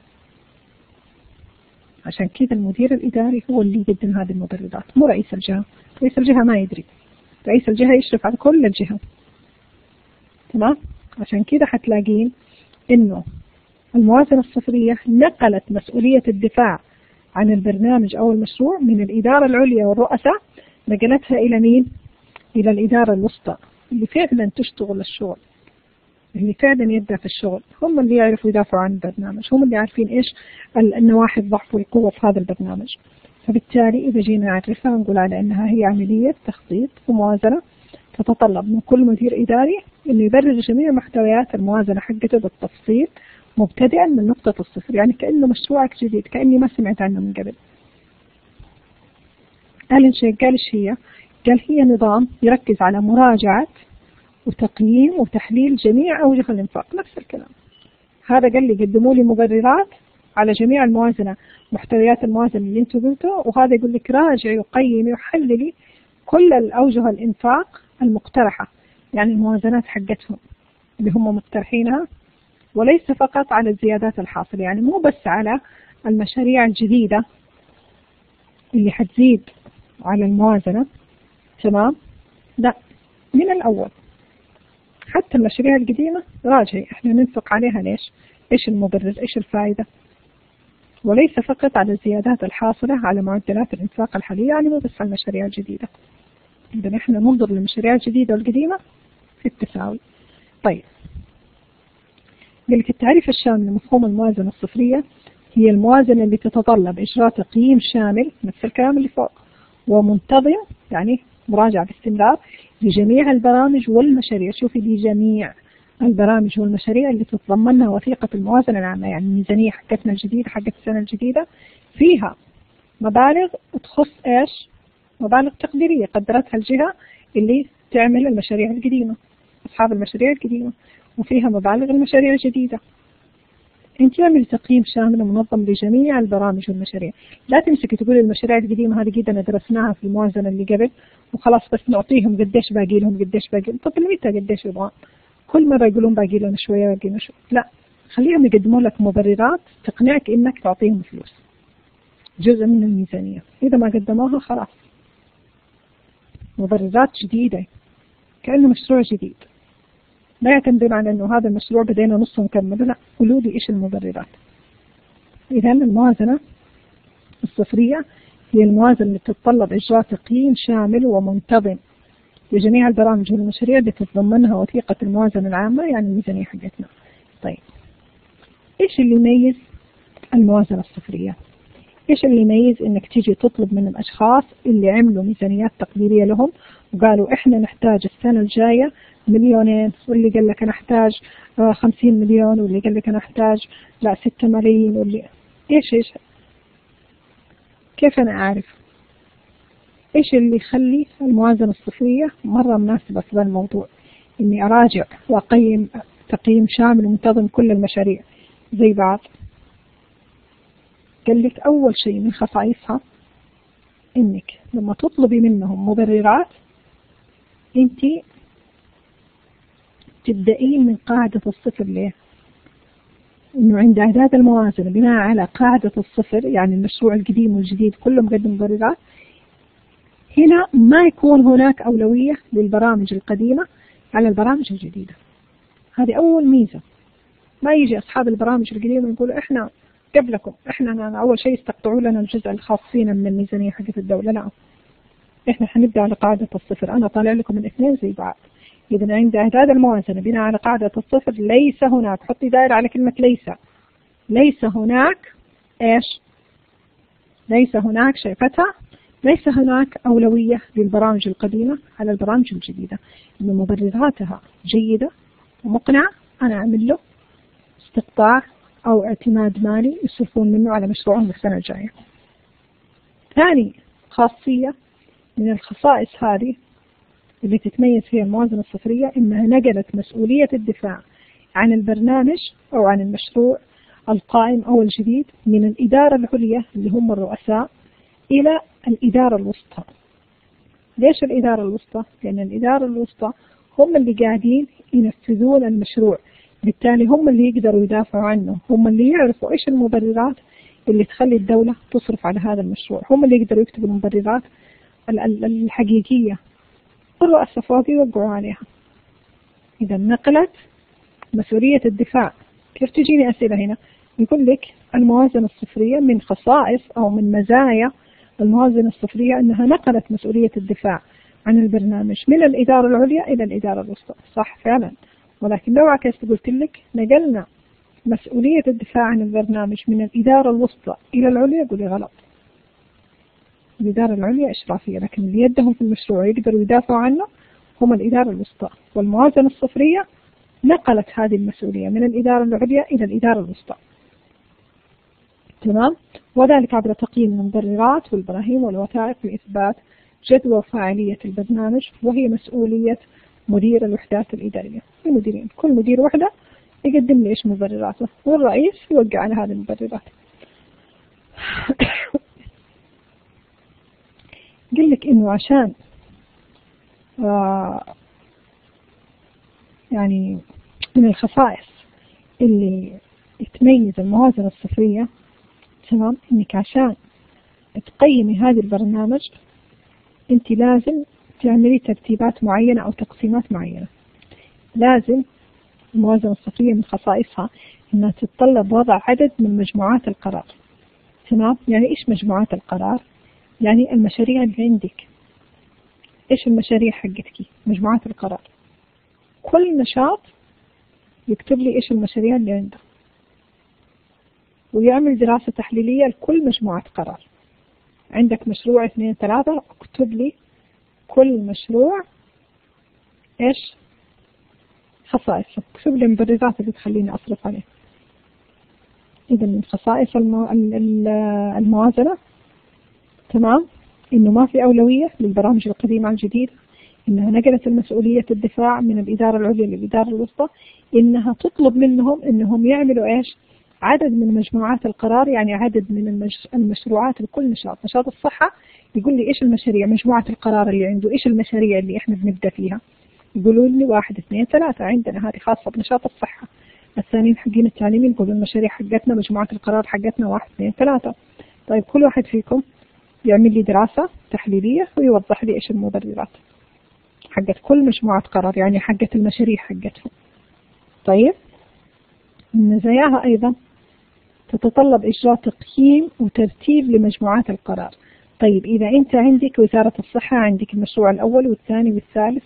عشان كذا المدير الإداري هو اللي يقدم هذه المبررات، مو رئيس الجهة. رئيس الجهة ما يدري، رئيس الجهة يشرف على كل الجهة. تمام؟ عشان كذا حتلاقين إنه الموازنة الصفرية نقلت مسؤولية الدفاع عن البرنامج أو المشروع من الإدارة العليا والرؤساء، نقلتها إلى مين؟ إلى الإدارة الوسطى اللي فعلا تشتغل الشغل، اللي فعلا يبدأ في الشغل. هم اللي يعرفوا يدافعوا عن البرنامج، هم اللي عارفين إيش النواحي الضعف والقوة في هذا البرنامج. فبالتالي إذا جينا نعرفها نقول على أنها هي عملية تخطيط وموازنة تتطلب من كل مدير إداري إنه يبرر جميع محتويات الموازنة حقته بالتفصيل مبتدئا من نقطة الصفر، يعني كأنه مشروعك جديد، كأني ما سمعت عنه من قبل. ألين شيء قال إيش هي؟ قال هي نظام يركز على مراجعة وتقييم وتحليل جميع أوجه الإنفاق. نفس الكلام هذا قال لي قدموا لي مبررات على جميع الموازنة، محتويات الموازنة اللي انتم قلتوا، وهذا يقول لك راجعي وقيمي وحللي كل الأوجه الإنفاق المقترحة، يعني الموازنات حقتهم اللي هم مقترحينها، وليس فقط على الزيادات الحاصلة، يعني مو بس على المشاريع الجديدة اللي حتزيد على الموازنة. تمام؟ لا، من الأول حتى المشاريع القديمة راجعي احنا ننفق عليها ليش؟ ايش المبرر؟ ايش الفائدة؟ وليس فقط على الزيادات الحاصلة على معدلات الإنفاق الحالية، يعني مو بس على المشاريع الجديدة. إذا احنا ننظر للمشاريع الجديدة والقديمة في التساوي. طيب، قلت التعريف الشامل لمفهوم الموازنة الصفرية هي الموازنة اللي تتطلب إجراء تقييم شامل، نفس الكلام اللي فوق، ومنتظم، يعني مراجعة باستمرار لجميع البرامج والمشاريع. شوفي، لجميع البرامج والمشاريع اللي تتضمنها وثيقة الموازنة العامة، يعني الميزانية حقتنا الجديدة حقت السنة الجديدة فيها مبالغ تخص إيش؟ مبالغ تقديرية قدرتها الجهة اللي تعمل المشاريع القديمة، أصحاب المشاريع القديمة، وفيها مبالغ المشاريع الجديدة. انت اعملي تقييم شامل ومنظم لجميع البرامج والمشاريع، لا تمسكي تقولي المشاريع القديمه هذه قد درسناها في الموازنه اللي قبل وخلاص بس نعطيهم قديش باقي لهم قديش باقي. طب متى قديش يبغون؟ كل مره يقولون باقي لنا شويه باقي لنا شويه. لا، خليهم يقدموا لك مبررات تقنعك انك تعطيهم فلوس جزء من الميزانيه. اذا ما قدموها خلاص مبررات جديده كانه مشروع جديد، لا يعتمدون على أنه هذا المشروع بدينا نصه نكمله، لا، قولوا لي إيش المبررات. إذا الموازنة الصفرية هي الموازنة اللي تتطلب إجراء تقييم شامل ومنتظم لجميع البرامج والمشاريع اللي تتضمنها وثيقة الموازنة العامة، يعني الميزانية حقتنا. طيب، إيش اللي يميز الموازنة الصفرية؟ إيش اللي يميز إنك تيجي تطلب من الأشخاص اللي عملوا ميزانيات تقديرية لهم وقالوا إحنا نحتاج السنة الجاية مليونين، واللي قال لك أنا أحتاج خمسين مليون، واللي قال لك أنا أحتاج لا ستة ملايين، واللي إيش إيش كيف أنا أعرف إيش اللي يخلي الموازنة الصفرية مرة مناسبة في هذا الموضوع؟ إني أراجع وأقيم تقييم شامل ومنتظم كل المشاريع زي بعض. قال لك أول شيء من خصائصها إنك لما تطلبي منهم مبررات أنت تبدأين من قاعدة الصفر. ليه؟ إنه عند إعداد الموازنة بناء على قاعدة الصفر، يعني المشروع القديم والجديد كله مقدم مبررات، هنا ما يكون هناك أولوية للبرامج القديمة على البرامج الجديدة. هذه أول ميزة. ما يجي أصحاب البرامج القديمة يقولوا إحنا قبلكم، إحنا أول شيء استقطعوا لنا الجزء الخاص فينا من الميزانية حقت الدولة. لا، إحنا حنبدأ على قاعدة الصفر، أنا طالع لكم الاثنين زي بعض. إذا عند إعداد الموازنة بناء على قاعدة الصفر ليس هناك، حطي دائرة على كلمة ليس، ليس هناك إيش؟ ليس هناك، شايفتها؟ ليس هناك أولوية للبرامج القديمة على البرامج الجديدة، إن مبرراتها جيدة ومقنعة، أنا أعمل له استقطاع أو اعتماد مالي يصرفون منه على مشروعهم السنة الجاية. ثاني خاصية من الخصائص هذه اللي تتميز فيها الموازنة الصفرية إنها نقلت مسؤولية الدفاع عن البرنامج أو عن المشروع القائم أو الجديد من الإدارة العليا اللي هم الرؤساء إلى الإدارة الوسطى. ليش الإدارة الوسطى؟ لأن الإدارة الوسطى هم اللي قاعدين ينفذون المشروع، بالتالي هم اللي يقدروا يدافعوا عنه، هم اللي يعرفوا إيش المبررات اللي تخلي الدولة تصرف على هذا المشروع، هم اللي يقدروا يكتبوا المبررات الحقيقية، والرؤساء فوق يوقعوا عليها. إذا نقلت مسؤولية الدفاع. كيف تجيني أسئلة هنا؟ يقول لك الموازنة الصفرية من خصائص أو من مزايا الموازنة الصفرية أنها نقلت مسؤولية الدفاع عن البرنامج من الإدارة العليا إلى الإدارة الوسطى. صح فعلا، ولكن لو عكست قلت لك نقلنا مسؤولية الدفاع عن البرنامج من الإدارة الوسطى إلى العليا، قولي غلط. الإدارة العليا إشرافية، لكن اللي يدهم في المشروع يقدروا يدافعوا عنه هم الإدارة الوسطى، والموازنة الصفرية نقلت هذه المسؤولية من الإدارة العليا إلى الإدارة الوسطى. تمام؟ وذلك عبر تقييم المبررات والبراهين والوثائق لإثبات جدوى وفاعلية البرنامج، وهي مسؤولية مدير الوحدات الإدارية. المديرين، كل مدير وحدة يقدم لي إيش مبرراته، والرئيس يوقع على هذه المبررات. قل لك إنه عشان آه يعني من الخصائص اللي تميز الموازنة الصفرية، تمام، إنك عشان تقيمي هذا البرنامج أنت لازم تعملي ترتيبات معينة أو تقسيمات معينة. لازم الموازنة الصفرية من خصائصها إنها تتطلب وضع عدد من مجموعات القرار. تمام؟ يعني إيش مجموعات القرار؟ يعني المشاريع اللي عندك. إيش المشاريع حقتك؟ مجموعات القرار. كل نشاط يكتب لي إيش المشاريع اللي عنده، ويعمل دراسة تحليلية لكل مجموعة قرار. عندك مشروع اثنين ثلاثة، اكتب لي كل مشروع إيش خصائصه، اكتب لي المبررات اللي تخليني أصرف عليه. إذا من خصائص المو... الموازنة، تمام، إنه ما في أولوية للبرامج القديمة عن الجديدة، إنها نقلت المسؤولية الدفاع من الإدارة العليا للإدارة الوسطى، إنها تطلب منهم إنهم يعملوا إيش؟ عدد من مجموعات القرار، يعني عدد من المج... المشروعات لكل نشاط. نشاط الصحة يقول لي إيش المشاريع، مجموعة القرار اللي عنده، إيش المشاريع اللي إحنا بنبدأ فيها. يقولوا لي واحد اثنين ثلاثة، عندنا هذه خاصة بنشاط الصحة. الثانيين حقين التعليم يقولوا المشاريع حقتنا مجموعة القرار حقتنا واحد اثنين ثلاثة. طيب كل واحد فيكم يعمل لي دراسة تحليلية ويوضح لي إيش المبررات حقت كل مجموعة قرار، يعني حقت المشاريع حقتهم. طيب مزاياها أيضا تتطلب إجراء تقييم وترتيب لمجموعات القرار. طيب إذا أنت عندك وزارة الصحة، عندك المشروع الأول والثاني والثالث،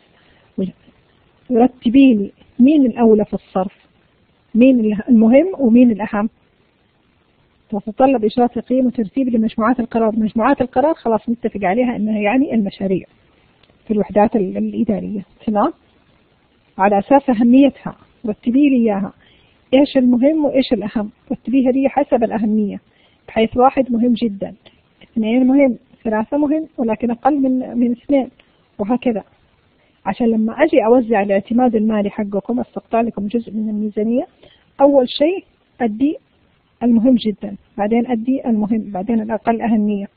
رتبي لي مين الأولى في الصرف، مين المهم ومين الأهم. تتطلب إجراء تقييم وترتيب لمجموعات القرار. مجموعات القرار خلاص نتفق عليها أنها يعني المشاريع في الوحدات الإدارية، تمام، على أساس أهميتها رتبي لي إياها، إيش المهم وإيش الأهم، رتبيها لي حسب الأهمية، بحيث واحد مهم جدا، اثنين مهم، ثلاثة مهم، ولكن أقل من من اثنين، وهكذا. عشان لما أجي أوزع الاعتماد المالي حقكم، استقطع لكم جزء من الميزانية، أول شيء أدي المهم جدا، بعدين أدي المهم، بعدين الأقل أهمية.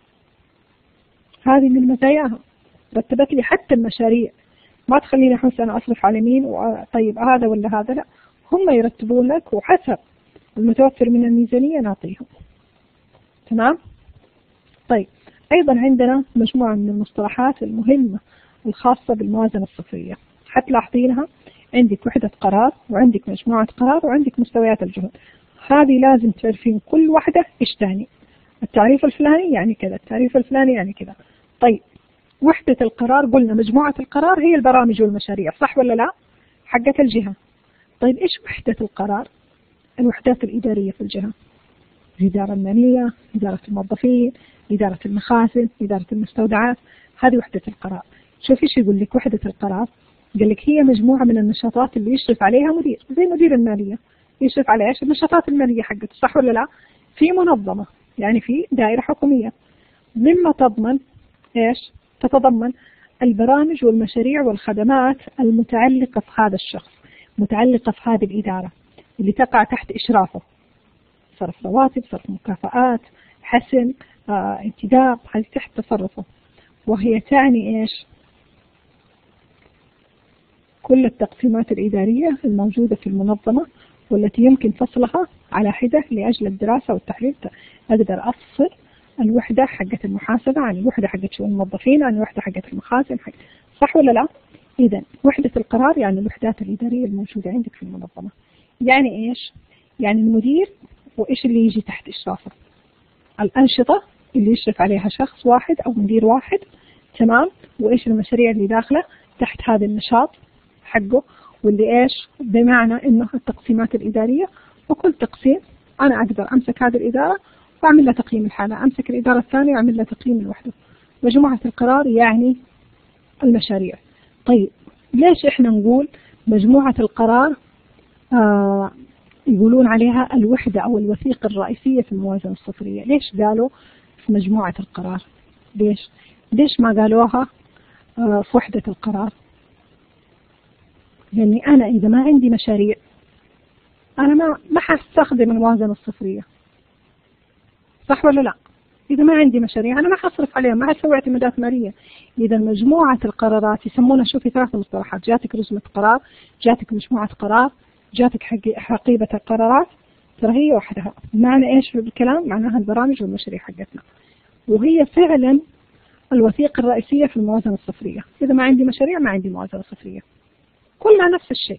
هذه من مزاياها، رتبت لي حتى المشاريع، ما تخليني أحس أنا أصرف على مين وطيب هذا ولا هذا، لا، هم يرتبون لك وحسب المتوفر من الميزانية نعطيهم. تمام؟ طيب أيضا عندنا مجموعة من المصطلحات المهمة الخاصة بالموازنة الصفرية، حتلاحظينها. عندك وحدة قرار، وعندك مجموعة قرار، وعندك مستويات الجهد. هذه لازم تعرفين كل واحدة إيش تعني. التعريف الفلاني يعني كذا، التعريف الفلاني يعني كذا. طيب وحدة القرار قلنا مجموعة القرار هي البرامج والمشاريع، صح ولا لا؟ حقة الجهة. طيب إيش وحدة القرار؟ الوحدات الإدارية في الجهة، الإدارة المالية، إدارة الموظفين، إدارة المخازن، إدارة المستودعات، هذه وحدة القرار. شوف إيش يقول لك وحدة القرار؟ قال لك هي مجموعة من النشاطات اللي يشرف عليها مدير، زي مدير المالية يشرف على إيش؟ النشاطات المالية حقته، صح ولا لا؟ في منظمة، يعني في دائرة حكومية، مما تضمن إيش؟ تتضمن البرامج والمشاريع والخدمات المتعلقة في هذا الشخص، متعلقة في هذه الإدارة اللي تقع تحت إشرافه. صرف رواتب، صرف مكافآت، حسن، آه، انتداب، هذه تحت تصرفه. وهي تعني إيش؟ كل التقسيمات الإدارية الموجودة في المنظمة والتي يمكن فصلها على حدة لأجل الدراسة والتحليل. أقدر أفصل الوحدة حقة المحاسبة عن الوحدة حقة شؤون الموظفين عن الوحدة حقة المخازن حق. صح ولا لا؟ إذا وحدة القرار يعني الوحدات الإدارية الموجودة عندك في المنظمة. يعني إيش؟ يعني المدير وإيش اللي يجي تحت إشرافه، الأنشطة اللي يشرف عليها شخص واحد أو مدير واحد، تمام؟ وإيش المشاريع اللي داخلة تحت هذا النشاط حقه، واللي إيش؟ بمعنى إنه التقسيمات الإدارية، وكل تقسيم أنا أقدر أمسك هذه الإدارة وأعمل لها تقييم الحالة، أمسك الإدارة الثانية وأعمل لها تقييم الوحدة. مجموعة القرار يعني المشاريع. طيب ليش إحنا نقول مجموعة القرار آه يقولون عليها الوحدة أو الوثيقة الرئيسية في الموازنة الصفرية؟ ليش قالوا في مجموعة القرار؟ ليش؟ ليش ما قالوها آه في وحدة القرار؟ يعني أنا إذا ما عندي مشاريع أنا ما ما حستخدم الموازنة الصفرية، صح ولا لا؟ إذا ما عندي مشاريع أنا ما حصرف عليها، ما حسوي اعتمادات مالية. إذا مجموعة القرارات يسمونها، شوفي ثلاث مصطلحات، جاتك رسمة قرار، جاتك مجموعة قرار، جاتك حقيبة القرارات، ترى هي وحدها. معنى إيش بالكلام؟ معناها البرامج والمشاريع حقتنا، وهي فعلا الوثيقة الرئيسية في الموازنة الصفرية. إذا ما عندي مشاريع ما عندي موازنة صفرية، كلها نفس الشيء.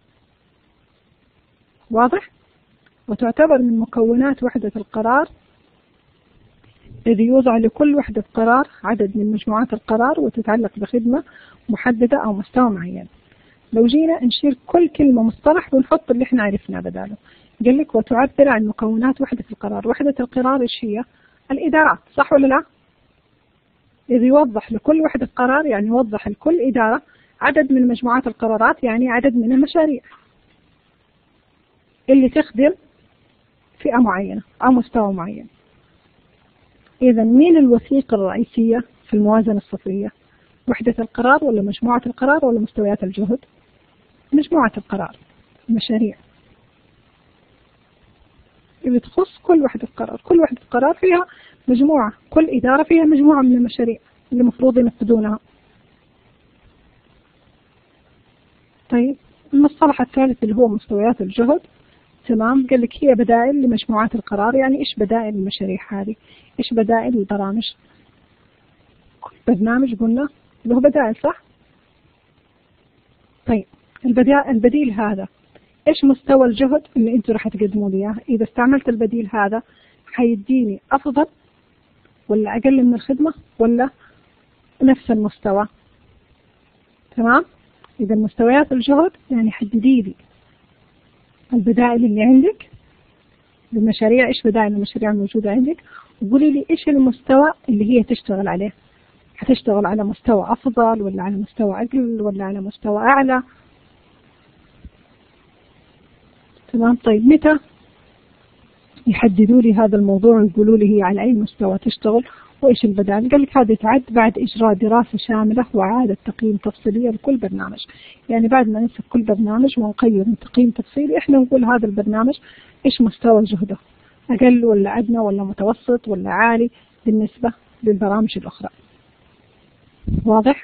واضح؟ وتعتبر من مكونات وحدة القرار إذ يوضع لكل وحدة قرار عدد من مجموعات القرار وتتعلق بخدمة محددة أو مستوى معين. لو جينا نشيل كل كلمة مصطلح ونحط اللي احنا عرفناه بداله. قال لك وتعبر عن مكونات وحدة القرار. وحدة القرار ايش هي؟ الإدارات، صح ولا لا؟ إذ يوضح لكل وحدة قرار يعني يوضح لكل إدارة عدد من مجموعات القرارات، يعني عدد من المشاريع اللي تخدم فئة معينة أو مستوى معين. إذا مين الوثيقة الرئيسية في الموازنة الصفرية؟ وحدة القرار ولا مجموعة القرار ولا مستويات الجهد؟ مجموعة القرار، المشاريع اللي تخص كل وحدة قرار. كل وحدة قرار فيها مجموعة، كل إدارة فيها مجموعة من المشاريع اللي مفروض ينفذونها. طيب المصطلح الثالث اللي هو مستويات الجهد، تمام؟ قال لك هي بدائل لمجموعات القرار. يعني إيش بدائل المشاريع هذه؟ إيش بدائل البرامج؟ كل برنامج قلنا له بدائل، صح؟ طيب البدائل البديل هذا إيش مستوى الجهد اللي أنتوا راح تقدموا لي إياه؟ إذا استعملت البديل هذا حيديني أفضل ولا أقل من الخدمة ولا نفس المستوى؟ تمام؟ إذا مستويات الجهد يعني حددي لي البدائل اللي عندك للمشاريع، إيش بدائل المشاريع الموجودة عندك، وقولي لي إيش المستوى اللي هي تشتغل عليه. هتشتغل على مستوى أفضل ولا على مستوى أقل ولا على مستوى أعلى؟ تمام. طيب متى يحددوا لي هذا الموضوع ويقولوا لي هي على أي مستوى تشتغل وإيش البدائل؟ قال لك هذا يتعد بعد إجراء دراسة شاملة وإعادة تقييم تفصيلية لكل برنامج. يعني بعد ما نمسك كل برنامج ونقيم تقييم تفصيلي، إحنا نقول هذا البرنامج إيش مستوى جهده، أقل ولا أدنى ولا متوسط ولا عالي بالنسبة للبرامج الأخرى. واضح؟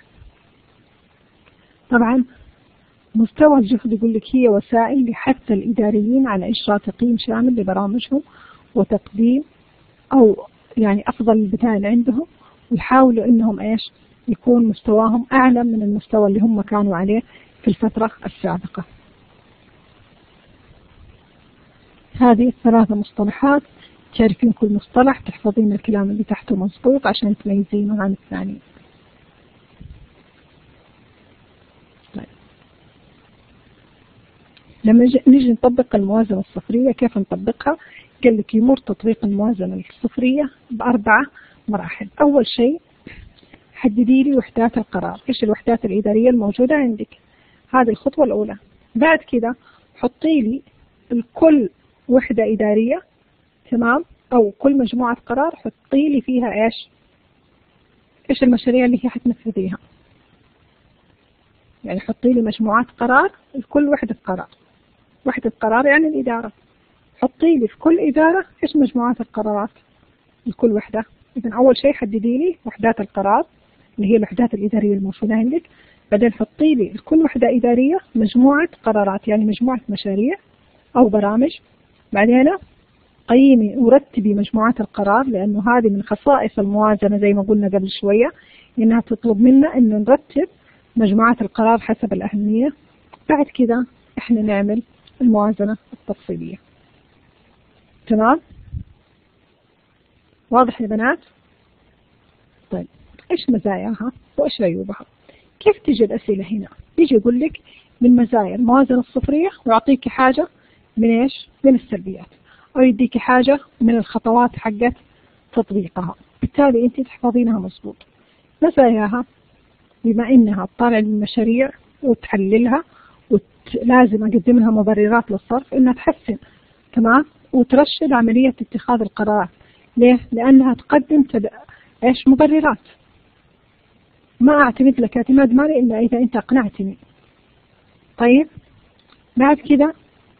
طبعا مستوى الجهد يقول لك هي وسائل لحث الإداريين على إجراء تقييم شامل لبرامجهم وتقديم أو يعني أفضل البدائل عندهم، ويحاولوا إنهم إيش يكون مستواهم أعلى من المستوى اللي هم كانوا عليه في الفترة السابقة. هذه الثلاثة مصطلحات، تعرفين كل مصطلح، تحفظين الكلام اللي تحته مضبوط عشان تميزينه عن الثاني. لما نيجي نطبق الموازنة الصفرية كيف نطبقها؟ قال لك يمر تطبيق الموازنة الصفرية بأربعة مراحل. أول شيء حددي لي وحدات القرار، إيش الوحدات الإدارية الموجودة عندك، هذه الخطوة الأولى. بعد كده حطي لي الكل وحدة إدارية، تمام، أو كل مجموعة قرار حطي لي فيها إيش إيش المشاريع اللي هي حتنفذيها. يعني حطي لي مجموعات قرار لكل وحدة قرار. وحدة قرار يعني الإدارة، حطي لي في كل إدارة إيش مجموعات القرارات لكل وحدة. إذا أول شيء حددي لي وحدات القرار اللي هي الوحدات الإدارية الموجودة عندك، بعدين حطي لي لكل وحدة إدارية مجموعة قرارات، يعني مجموعة مشاريع أو برامج. بعدين قيمي ورتبي مجموعات القرار، لأنه هذه من خصائص الموازنة زي ما قلنا قبل شوية، إنها تطلب منا إنه نرتب مجموعات القرار حسب الأهمية. بعد كده إحنا نعمل الموازنة التفصيلية. تمام؟ واضح يا بنات؟ طيب إيش مزاياها وإيش عيوبها؟ كيف تجي الأسئلة هنا؟ يجي يقول لك من مزايا الموازنة الصفرية ويعطيك حاجة من إيش؟ من السلبيات، أو يديك حاجة من الخطوات حقت تطبيقها، بالتالي أنت تحفظينها مظبوط. مزاياها بما إنها تطالع المشاريع وتحللها ولازم أقدم لها مبررات للصرف، إنها تحسن تمام وترشد عملية اتخاذ القرارات. ليه؟ لأنها تقدم تد... إيش مبررات. ما أعتمد لك اعتماد مالي إلا إذا أنت أقنعتني. طيب بعد كده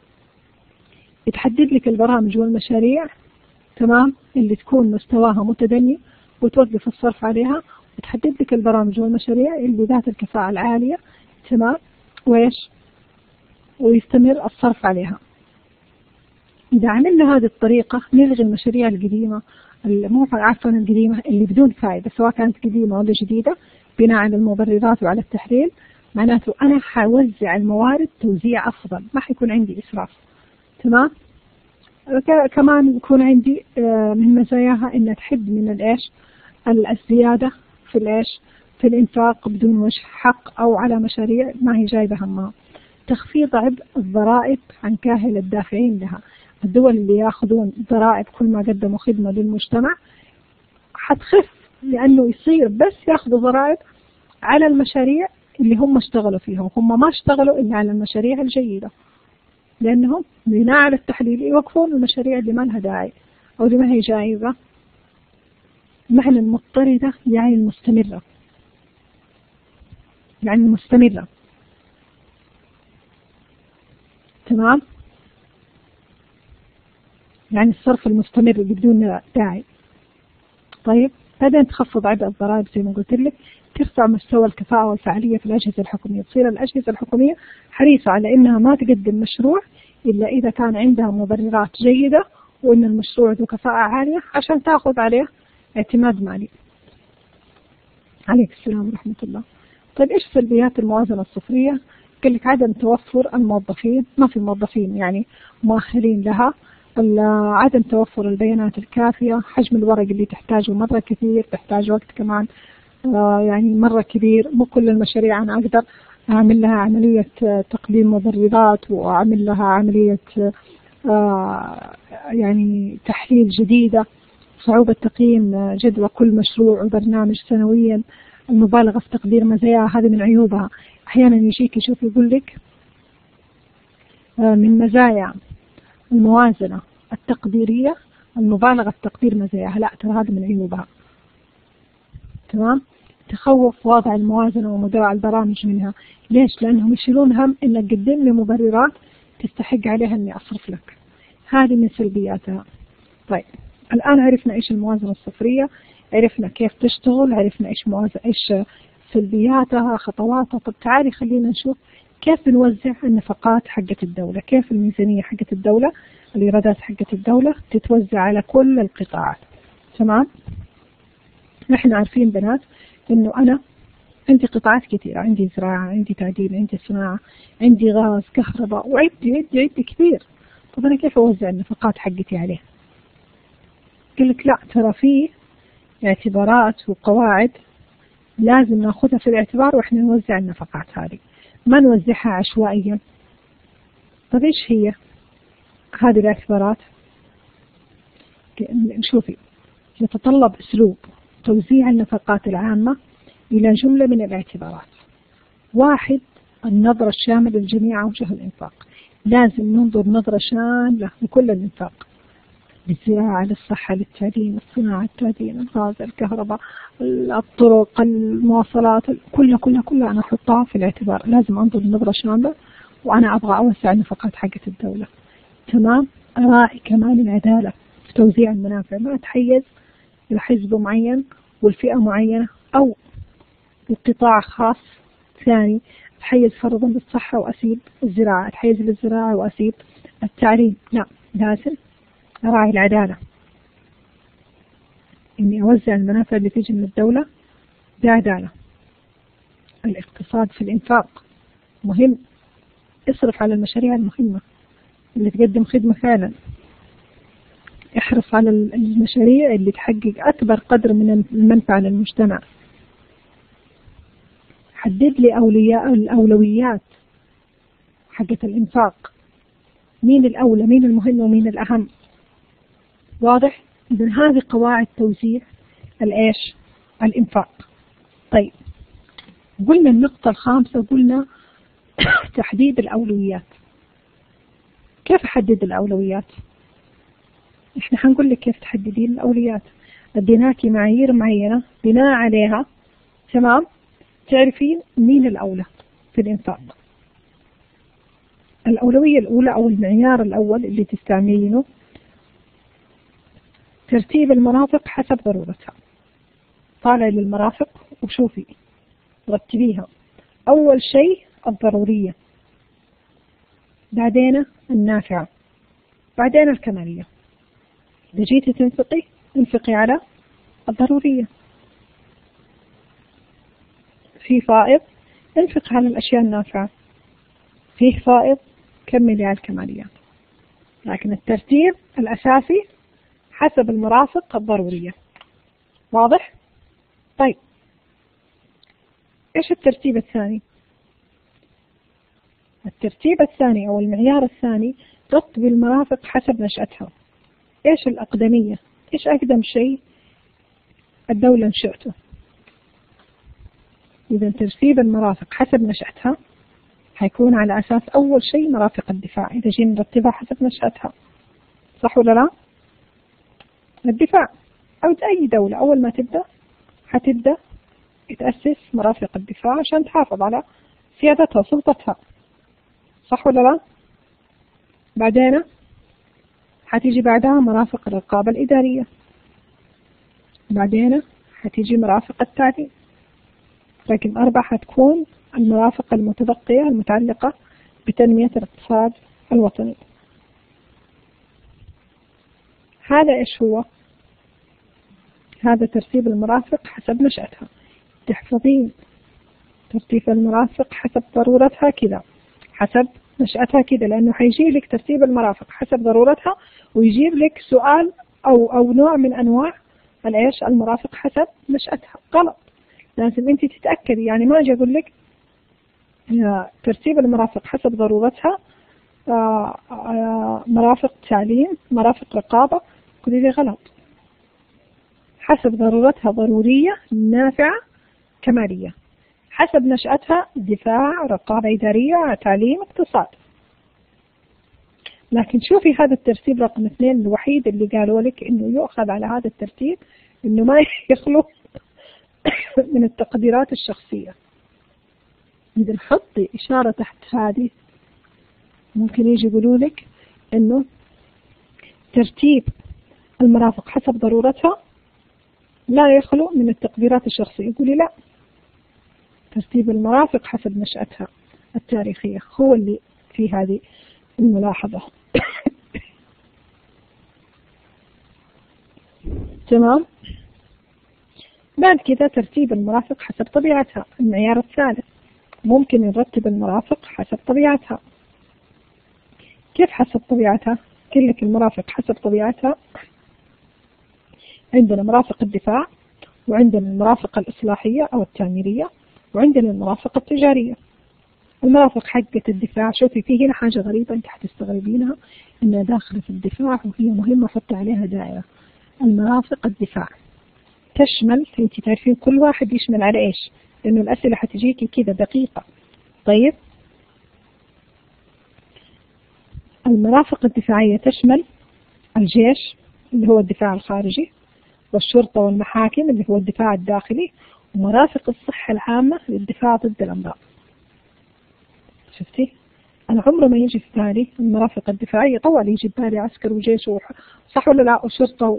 يتحدد لك البرامج والمشاريع تمام اللي تكون مستواها متدني وتوقف الصرف عليها، وتحدد لك البرامج والمشاريع اللي ذات الكفاءة العالية تمام وإيش ويستمر الصرف عليها. إذا عملنا هذه الطريقة نلغي المشاريع القديمة، مو عفوا القديمة اللي بدون فائدة سواء كانت قديمة ولا جديدة، بناء على المبررات وعلى التحليل. معناته أنا حوزع الموارد توزيع أفضل، ما حيكون عندي إسراف. تمام. كمان يكون عندي من مزاياها إن تحد من الإيش الزيادة في الإيش في الإنفاق بدون وجه حق أو على مشاريع ما هي جايبة همها. تخفيض عبء الضرائب عن كاهل الدافعين لها. الدول اللي ياخذون ضرائب كل ما قدموا خدمة للمجتمع حتخف، لأنه يصير بس ياخذوا ضرائب على المشاريع اللي هم اشتغلوا فيها، هم ما اشتغلوا إلا على المشاريع الجيدة، لأنهم بناء على التحليل يوقفون المشاريع اللي ما لها داعي أو اللي ما هي جايبة. معنى المضطردة يعني المستمرة، يعني المستمرة. تمام، يعني الصرف المستمر اللي بدون داعي. طيب بعدين تخفض عبء الضرائب زي ما قلت لك، ترفع مستوى الكفاءة والفعالية في الأجهزة الحكومية، تصير الأجهزة الحكومية حريصة على إنها ما تقدم مشروع إلا إذا كان عندها مبررات جيدة وإن المشروع ذو كفاءة عالية عشان تأخذ عليه اعتماد مالي. عليك السلام ورحمة الله. طيب إيش سلبيات الموازنة الصفرية؟ قال لك عدم توفر الموظفين، ما في موظفين يعني مؤهلين لها، عدم توفر البيانات الكافية، حجم الورق اللي تحتاجه مرة كثير، تحتاج وقت كمان آه يعني مرة كبير. مو كل المشاريع أنا أقدر أعمل لها عملية تقديم مبررات وأعمل لها عملية آه يعني تحليل جديدة، صعوبة تقييم جدوى كل مشروع وبرنامج سنويا، المبالغة في تقدير مزاياها، هذه من عيوبها. أحيانا يجيك يشوف يقول لك آه من مزايا الموازنة التقديرية المبالغة في تقدير مزاياها، لا ترى هذا من عيوبها. تمام. تخوف وضع الموازنة ومدراء البرامج منها. ليش؟ لأنهم يشيلون هم إنك قدم لي مبررات تستحق عليها إني أصرف لك. هذه من سلبياتها. طيب الآن عرفنا إيش الموازنة الصفرية، عرفنا كيف تشتغل، عرفنا إيش موازنة إيش سلبياتها خطواتها. طب تعالي خلينا نشوف كيف بنوزع النفقات حقة الدولة، كيف الميزانية حقة الدولة، الإيرادات حقة الدولة تتوزع على كل القطاعات. تمام. نحن عارفين بنات إنه أنا عندي قطاعات كثيرة، عندي زراعة، عندي تعدين، عندي صناعة، عندي غاز، كهرباء، وعندي عندي عندي كثير. طب أنا كيف أوزع النفقات حقتي عليه؟ قل لك لا، ترى فيه اعتبارات وقواعد لازم ناخذها في الاعتبار وإحنا نوزع النفقات هذه، ما نوزعها عشوائيا. طيب إيش هي هذه الاعتبارات؟ شوفي، يتطلب أسلوب توزيع النفقات العامة إلى جملة من الاعتبارات. واحد، النظرة الشاملة لجميع أوجه الإنفاق، لازم ننظر نظرة شاملة لكل الإنفاق، للزراعة، للصحة، للتعليم، الصناعة، التعدين، الغاز، الكهرباء، الطرق، المواصلات، كلها كلها كلها أنا أحطها في الاعتبار. لازم أنظر نظرة شاملة وأنا أبغى أوسع النفقات حقة الدولة. تمام. أراعي كمان العدالة في توزيع المنافع، ما أتحيز إلى حزب معين والفئة معينة أو القطاع خاص ثاني. أتحيز فرضا للصحة وأسيب الزراعة، أتحيز للزراعة وأسيب التعليم. لا، لازم أراعي العدالة، إني أوزع المنافع اللي تيجي من الدولة بعدالة. الاقتصاد في الإنفاق مهم، اصرف على المشاريع المهمة اللي تقدم خدمة فعلا، احرص على المشاريع اللي تحقق أكبر قدر من المنفعة للمجتمع. حدد لي الأولويات حقة الإنفاق، مين الأولى، مين المهم ومين الأهم. واضح؟ إذن هذه قواعد توزيع الإيش؟ الإنفاق. طيب، قلنا النقطة الخامسة، قلنا تحديد الأولويات. كيف أحدد الأولويات؟ إحنا حنقول لك كيف تحددين الأولويات. اديناكي معايير معينة بناء عليها تمام تعرفين مين الأولى في الإنفاق. الأولوية الأولى أو المعيار الأول اللي تستعملينه ترتيب المرافق حسب ضرورتها. طالعي للمرافق وشوفي رتبيها. أول شيء الضرورية، بعدين النافعة، بعدين الكمالية. إذا جيتي تنفقي انفقي على الضرورية. في فائض انفق على الأشياء النافعة، فيه فائض كملي على الكماليات. لكن الترتيب الأساسي حسب المرافق الضرورية. واضح؟ طيب، إيش الترتيب الثاني؟ الترتيب الثاني أو المعيار الثاني رتب المرافق حسب نشأتها. إيش الأقدمية؟ إيش أقدم شيء الدولة نشأته؟ إذا ترتيب المرافق حسب نشأتها حيكون على أساس أول شيء مرافق الدفاع. إذا جينا نرتبها حسب نشأتها، صح ولا لا؟ الدفاع أو أي دولة أول ما تبدأ حتبدأ تأسس مرافق الدفاع عشان تحافظ على سيادتها وسلطتها، صح ولا لا؟ بعدين حتيجي بعدها مرافق الرقابة الإدارية، بعدين حتيجي مرافق التعليم. رقم أربعة حتكون المرافق المتبقية المتعلقة بتنمية الاقتصاد الوطني. هذا إيش هو؟ هذا ترتيب المرافق حسب نشأتها. تحفظين ترتيب المرافق حسب ضرورتها كذا، حسب نشأتها كذا، لأنه حيجي لك ترتيب المرافق حسب ضرورتها ويجيب لك سؤال أو أو نوع من أنواع الإيش المرافق حسب نشأتها. غلط، لازم أنت تتأكدي. يعني ما أجي أقول لك ترتيب المرافق حسب ضرورتها مرافق تعليم مرافق رقابة، كل ذي غلط. حسب ضرورتها ضرورية نافعة كمالية، حسب نشأتها دفاع رقابة إدارية تعليم اقتصاد. لكن شوفي هذا الترتيب رقم اثنين الوحيد اللي قالوا لك إنه يؤخذ على هذا الترتيب إنه ما يخلو من التقديرات الشخصية. إذا حطي إشارة تحت هذه، ممكن يجي يقولوا لك إنه ترتيب المرافق حسب ضرورتها لا يخلو من التقديرات الشخصية. يقولي لا، ترتيب المرافق حسب نشأتها التاريخية هو اللي في هذه الملاحظة. تمام. بعد كذا ترتيب المرافق حسب طبيعتها، المعيار الثالث. ممكن نرتب المرافق حسب طبيعتها. كيف حسب طبيعتها؟ قل لك المرافق حسب طبيعتها. عندنا مرافق الدفاع، وعندنا المرافق الإصلاحية أو التعميرية، وعندنا المرافق التجارية. المرافق حقة الدفاع، شوفي في هنا حاجة غريبة أنت حتستغربينها، إنها داخلة في الدفاع وهي مهمة، حط عليها دائرة. المرافق الدفاع تشمل، أنت تعرفين كل واحد يشمل على إيش، لأنه الأسئلة حتجيكي كذا دقيقة. طيب، المرافق الدفاعية تشمل الجيش اللي هو الدفاع الخارجي، والشرطة والمحاكم اللي هو الدفاع الداخلي، ومرافق الصحة العامة للدفاع ضد الأمراض. شفتي؟ أنا عمره ما يجي في بالي المرافق الدفاعية، طوال يجي في بالي عسكر وجيش صح ولا لا وشرطة،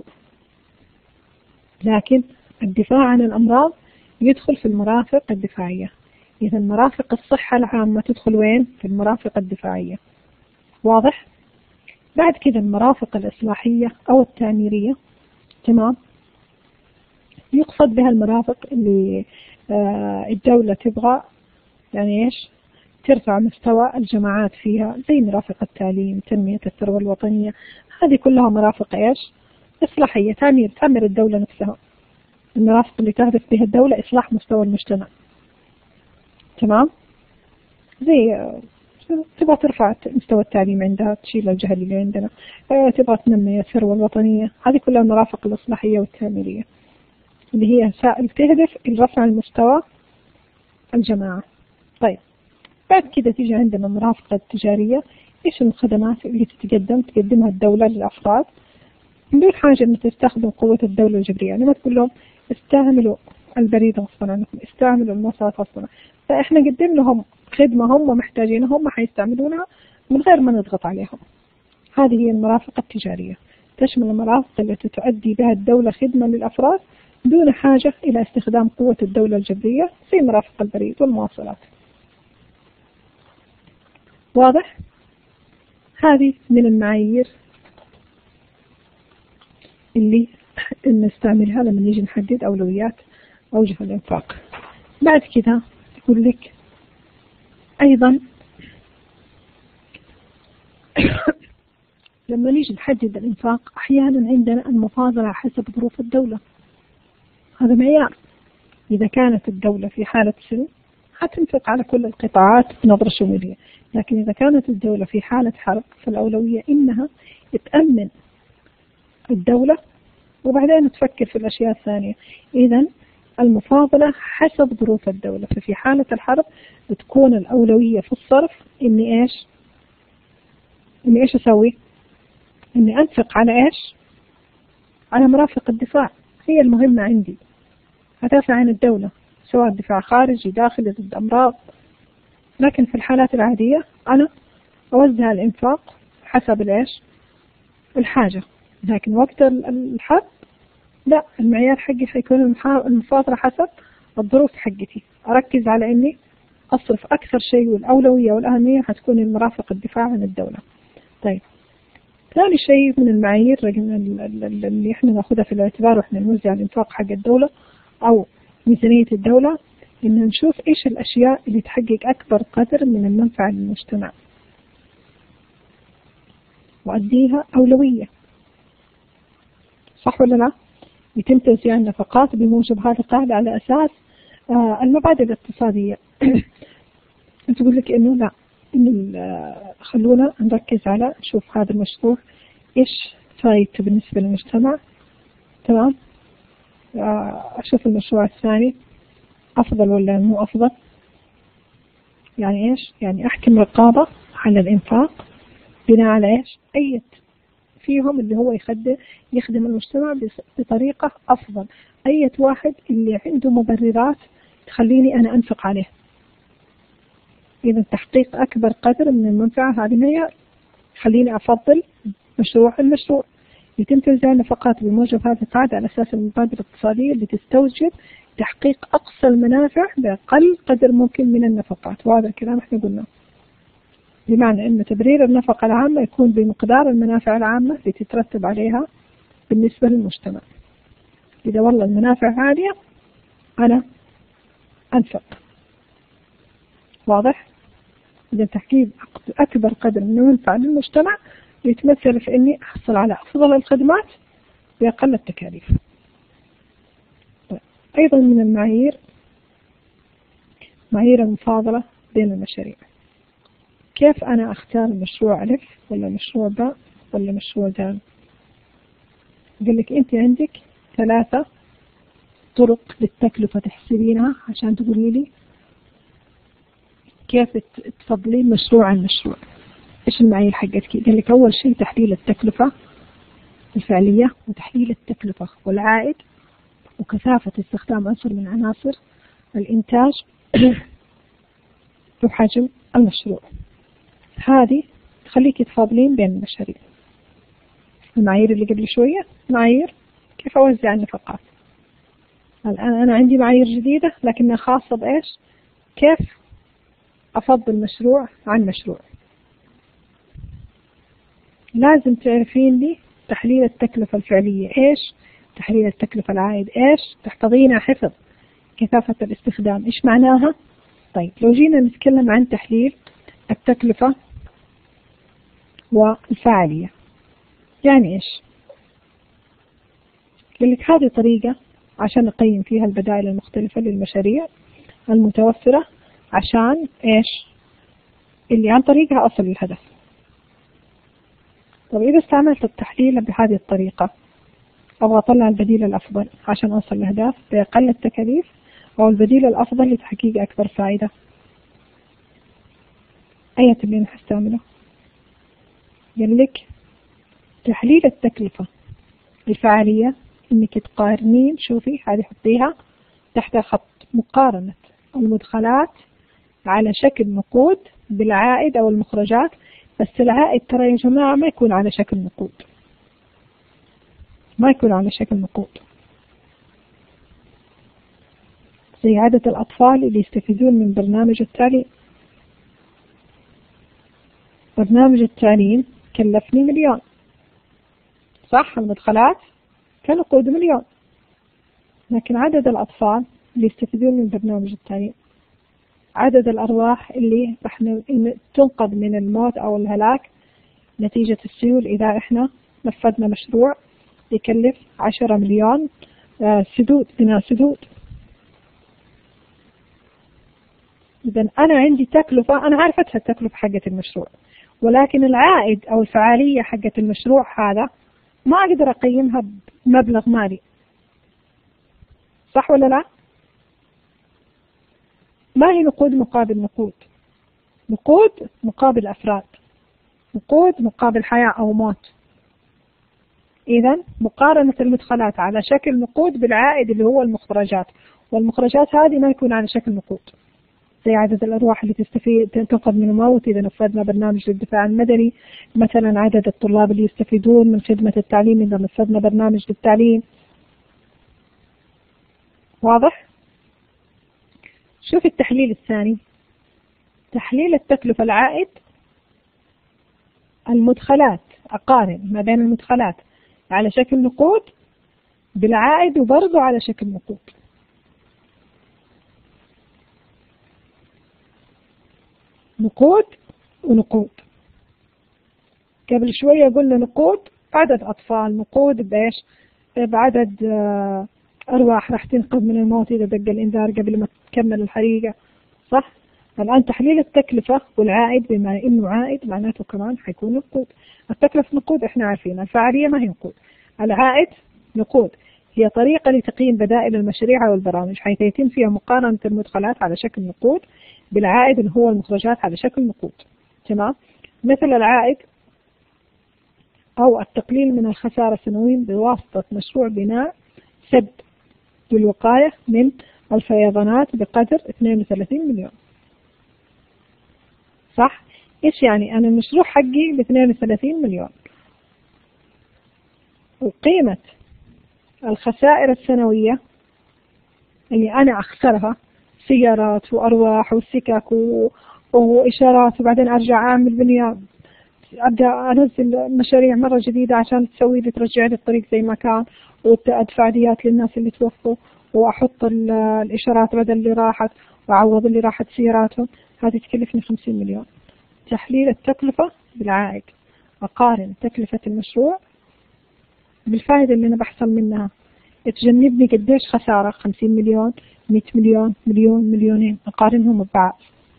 لكن الدفاع عن الأمراض يدخل في المرافق الدفاعية. إذا مرافق الصحة العامة تدخل وين؟ في المرافق الدفاعية. واضح؟ بعد كده المرافق الإصلاحية أو التعميرية، تمام، يقصد بها المرافق اللي آه الدولة تبغى يعني إيش؟ ترفع مستوى الجماعات فيها، زي مرافق التعليم، تنمية الثروة الوطنية، هذه كلها مرافق إيش؟ إصلاحية، تعمير، تعمر الدولة نفسها. المرافق اللي تهدف بها الدولة إصلاح مستوى المجتمع، تمام؟ زي تبغى ترفع مستوى التعليم عندها، تشيل الجهل اللي عندنا، تبغى تنمي الثروة الوطنية، هذه كلها المرافق الإصلاحية والتعميرية اللي هي سائل تهدف لرفع المستوى الجماعة. طيب بعد كده تيجي عندنا المرافقة التجارية. إيش الخدمات اللي تتقدم تقدمها الدولة للأفراد بدون حاجة أن تستخدم قوة الدولة الجبرية؟ يعني ما تقول لهم استعملوا البريد غصبا عنكم، استعملوا المواصلات غصبا، فإحنا نقدم لهم خدمة هم محتاجينها، هم حيستعملونها من غير ما نضغط عليهم. هذه هي المرافق التجارية، تشمل المرافق التي تؤدي بها الدولة خدمة للأفراد دون حاجة إلى استخدام قوة الدولة الجبرية، زي مرافق البريد والمواصلات. واضح؟ هذه من المعايير اللي نستعملها لما نيجي نحدد أولويات أوجه الإنفاق. بعد كده يقول لك أيضا لما نيجي نحدد الإنفاق أحيانا عندنا المفاضلة حسب ظروف الدولة، هذا معيار. إذا كانت الدولة في حالة سلم هتنفق على كل القطاعات بنظرة شمولية، لكن إذا كانت الدولة في حالة حرب فالأولوية إنها تأمن الدولة وبعدين تفكر في الأشياء الثانية. إذا المفاضلة حسب ظروف الدولة، ففي حالة الحرب بتكون الأولوية في الصرف إني إيش؟ إني إيش أسوي؟ إني أنفق على إيش؟ على مرافق الدفاع، هي المهمة عندي، هدافع عن الدولة سواء دفاع خارجي داخلي ضد أمراض. لكن في الحالات العادية أنا أوزع الإنفاق حسب الإيش؟ الحاجة. لكن وقت الحرب لا، المعيار حقي حيكون المفاضلة حسب الظروف حقتي، أركز على إني أصرف أكثر شيء، والأولوية والأهمية حتكون المرافق الدفاع عن الدولة. طيب ثاني شيء من المعايير اللي احنا ناخذها في الاعتبار واحنا نوزع الإنفاق حق الدولة أو ميزانية الدولة، إن نشوف إيش الأشياء اللي تحقق أكبر قدر من المنفعة للمجتمع وأديها أولوية، صح ولا لا؟ يتم توزيع النفقات بموجب هذه القاعدة على أساس آه المبادئ الاقتصادية. تقول لك إنه لا، إنه خلونا نركز على شوف هذا المشروع إيش فايدته بالنسبة للمجتمع، تمام؟ آه أشوف المشروع الثاني أفضل ولا مو أفضل. يعني إيش؟ يعني أحكم رقابة على الإنفاق بناء على إيش؟ أي فيهم اللي هو يخدم يخدم المجتمع بطريقة أفضل، أي واحد اللي عنده مبررات تخليني أنا أنفق عليه. إذا تحقيق أكبر قدر من المنفعة هذه معيار، خليني أفضل مشروع المشروع. يتم توزيع النفقات بموجب هذه القاعدة على أساس المبادئ الاقتصادية اللي تستوجب تحقيق أقصى المنافع بأقل قدر ممكن من النفقات، وهذا الكلام احنا قلناه، بمعنى أن تبرير النفقة العامة يكون بمقدار المنافع العامة التي تترتب عليها بالنسبة للمجتمع. إذا والله المنافع عالية أنا أنفق. واضح؟ إذا تحقيق أكبر قدر من المنفعة للمجتمع يتمثل في أني أحصل على أفضل الخدمات بأقل التكاليف. أيضا من المعايير معايير المفاضلة بين المشاريع. كيف أنا أختار مشروع ألف ولا مشروع باء ولا مشروع دال؟ قال لك أنت عندك ثلاثة طرق للتكلفة تحسبينها عشان تقولي لي كيف تفضلين مشروع عن مشروع. إيش المعايير حقتك؟ قال لك أول شيء تحليل التكلفة الفعلية وتحليل التكلفة والعائد وكثافة استخدام عنصر من عناصر الإنتاج وحجم المشروع. هذه تخليك تفاضلين بين المشاريع. المعايير اللي قبل شوية معايير كيف أوزع النفقات. الآن أنا عندي معايير جديدة لكنها خاصة بإيش؟ كيف أفضل مشروع عن مشروع. لازم تعرفين لي تحليل التكلفة الفعلية إيش؟ تحليل التكلفة العائد إيش؟ تحفظينها حفظ. كثافة الاستخدام إيش معناها؟ طيب لو جينا نتكلم عن تحليل التكلفة والفعالية يعني إيش؟ لك هذه طريقة عشان نقيم فيها البدائل المختلفة للمشاريع المتوفرة عشان إيش؟ اللي عن طريقها أصل الهدف. طب إذا استعملت التحليل بهذه الطريقة أبغى أطلع البديل الأفضل عشان أوصل الأهداف بأقل التكاليف أو البديل الأفضل لتحقيق أكبر فائدة. أي تبين حستعمله؟ قال لك تحليل التكلفة الفعالية إنك تقارنين. شوفي هذه حطيها تحت خط مقارنة المدخلات على شكل نقود بالعائد أو المخرجات. بس العائد ترى يا جماعة ما يكون على شكل نقود، ما يكون على شكل نقود. زي عدد الأطفال اللي يستفيدون من برنامج التعليم. برنامج التعليم كلفني مليون، صح؟ المدخلات كنقود مليون، لكن عدد الأطفال اللي يستفيدون من برنامج التعليم، عدد الأرواح اللي راح تنقذ من الموت أو الهلاك نتيجة السيول إذا إحنا نفذنا مشروع يكلف عشرة مليون سدود، بناء سدود. إذا أنا عندي تكلفة، أنا عارفتها التكلفة حقة المشروع، ولكن العائد أو الفعالية حقة المشروع هذا ما أقدر أقيمها بمبلغ مالي، صح ولا لا؟ ما هي نقود مقابل نقود؟ نقود مقابل أفراد، نقود مقابل حياة أو موت. إذا مقارنة المدخلات على شكل نقود بالعائد اللي هو المخرجات، والمخرجات هذه ما يكون على شكل نقود، زي عدد الأرواح اللي تستفيد تنقذ من الموت إذا نفذنا برنامج للدفاع المدني، مثلا عدد الطلاب اللي يستفيدون من خدمة التعليم إذا نفذنا برنامج للتعليم. واضح؟ شوف التحليل الثاني، تحليل التكلفة العائد المدخلات. أقارن ما بين المدخلات على شكل نقود بالعائد وبرضه على شكل نقود. نقود ونقود. قبل شوية قلنا نقود عدد أطفال، نقود بإيش؟ بعدد أرواح راح تنقذ من الموت إذا دق الإنذار قبل ما تكمل الحريقة، صح؟ الآن تحليل التكلفة والعائد بما إنه عائد معناته كمان حيكون نقود. التكلفة نقود إحنا عارفين، الفعالية ما هي نقود. العائد نقود، هي طريقة لتقييم بدائل المشاريع والبرامج حيث يتم فيها مقارنة المدخلات على شكل نقود بالعائد اللي هو المخرجات على شكل نقود. تمام؟ مثل العائد أو التقليل من الخسارة سنويا بواسطة مشروع بناء سد للوقاية من الفيضانات بقدر اثنين وثلاثين مليون. صح؟ إيش يعني؟ أنا المشروع حقي ب اثنين وثلاثين مليون، وقيمة الخسائر السنوية اللي أنا أخسرها سيارات وأرواح وسكك وإشارات، وبعدين أرجع أعمل بنيان، أبدأ أنزل مشاريع مرة جديدة عشان تسوي لي ترجع لي الطريق زي ما كان، وأدفع ديات للناس اللي توفوا، وأحط الإشارات بدل اللي راحت، وأعوض اللي راحت سياراتهم. هذه تكلفني خمسين مليون. تحليل التكلفة بالعائد، أقارن تكلفة المشروع بالفائدة اللي أنا بحصل منها، تجنبني قديش خسارة، خمسين مليون، مئة مليون، مليون، مليونين، أقارنهم ببعض.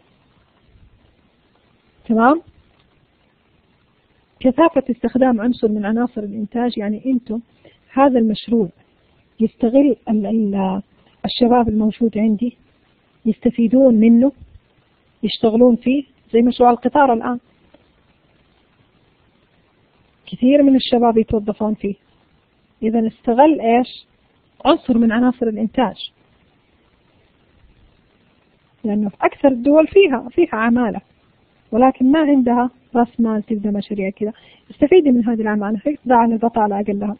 تمام؟ كثافة استخدام عنصر من عناصر الإنتاج، يعني أنتم هذا المشروع يستغل الشباب الموجود عندي، يستفيدون منه، يشتغلون فيه، زي مشروع القطار الآن كثير من الشباب يتوظفون فيه. إذا استغل إيش؟ عنصر من عناصر الإنتاج، لأنه في أكثر الدول فيها فيها عمالة ولكن ما عندها راس مال تبدأ مشاريع كذا، استفيدي من هذه الأعمال، حيقضى على البطالة أقلها.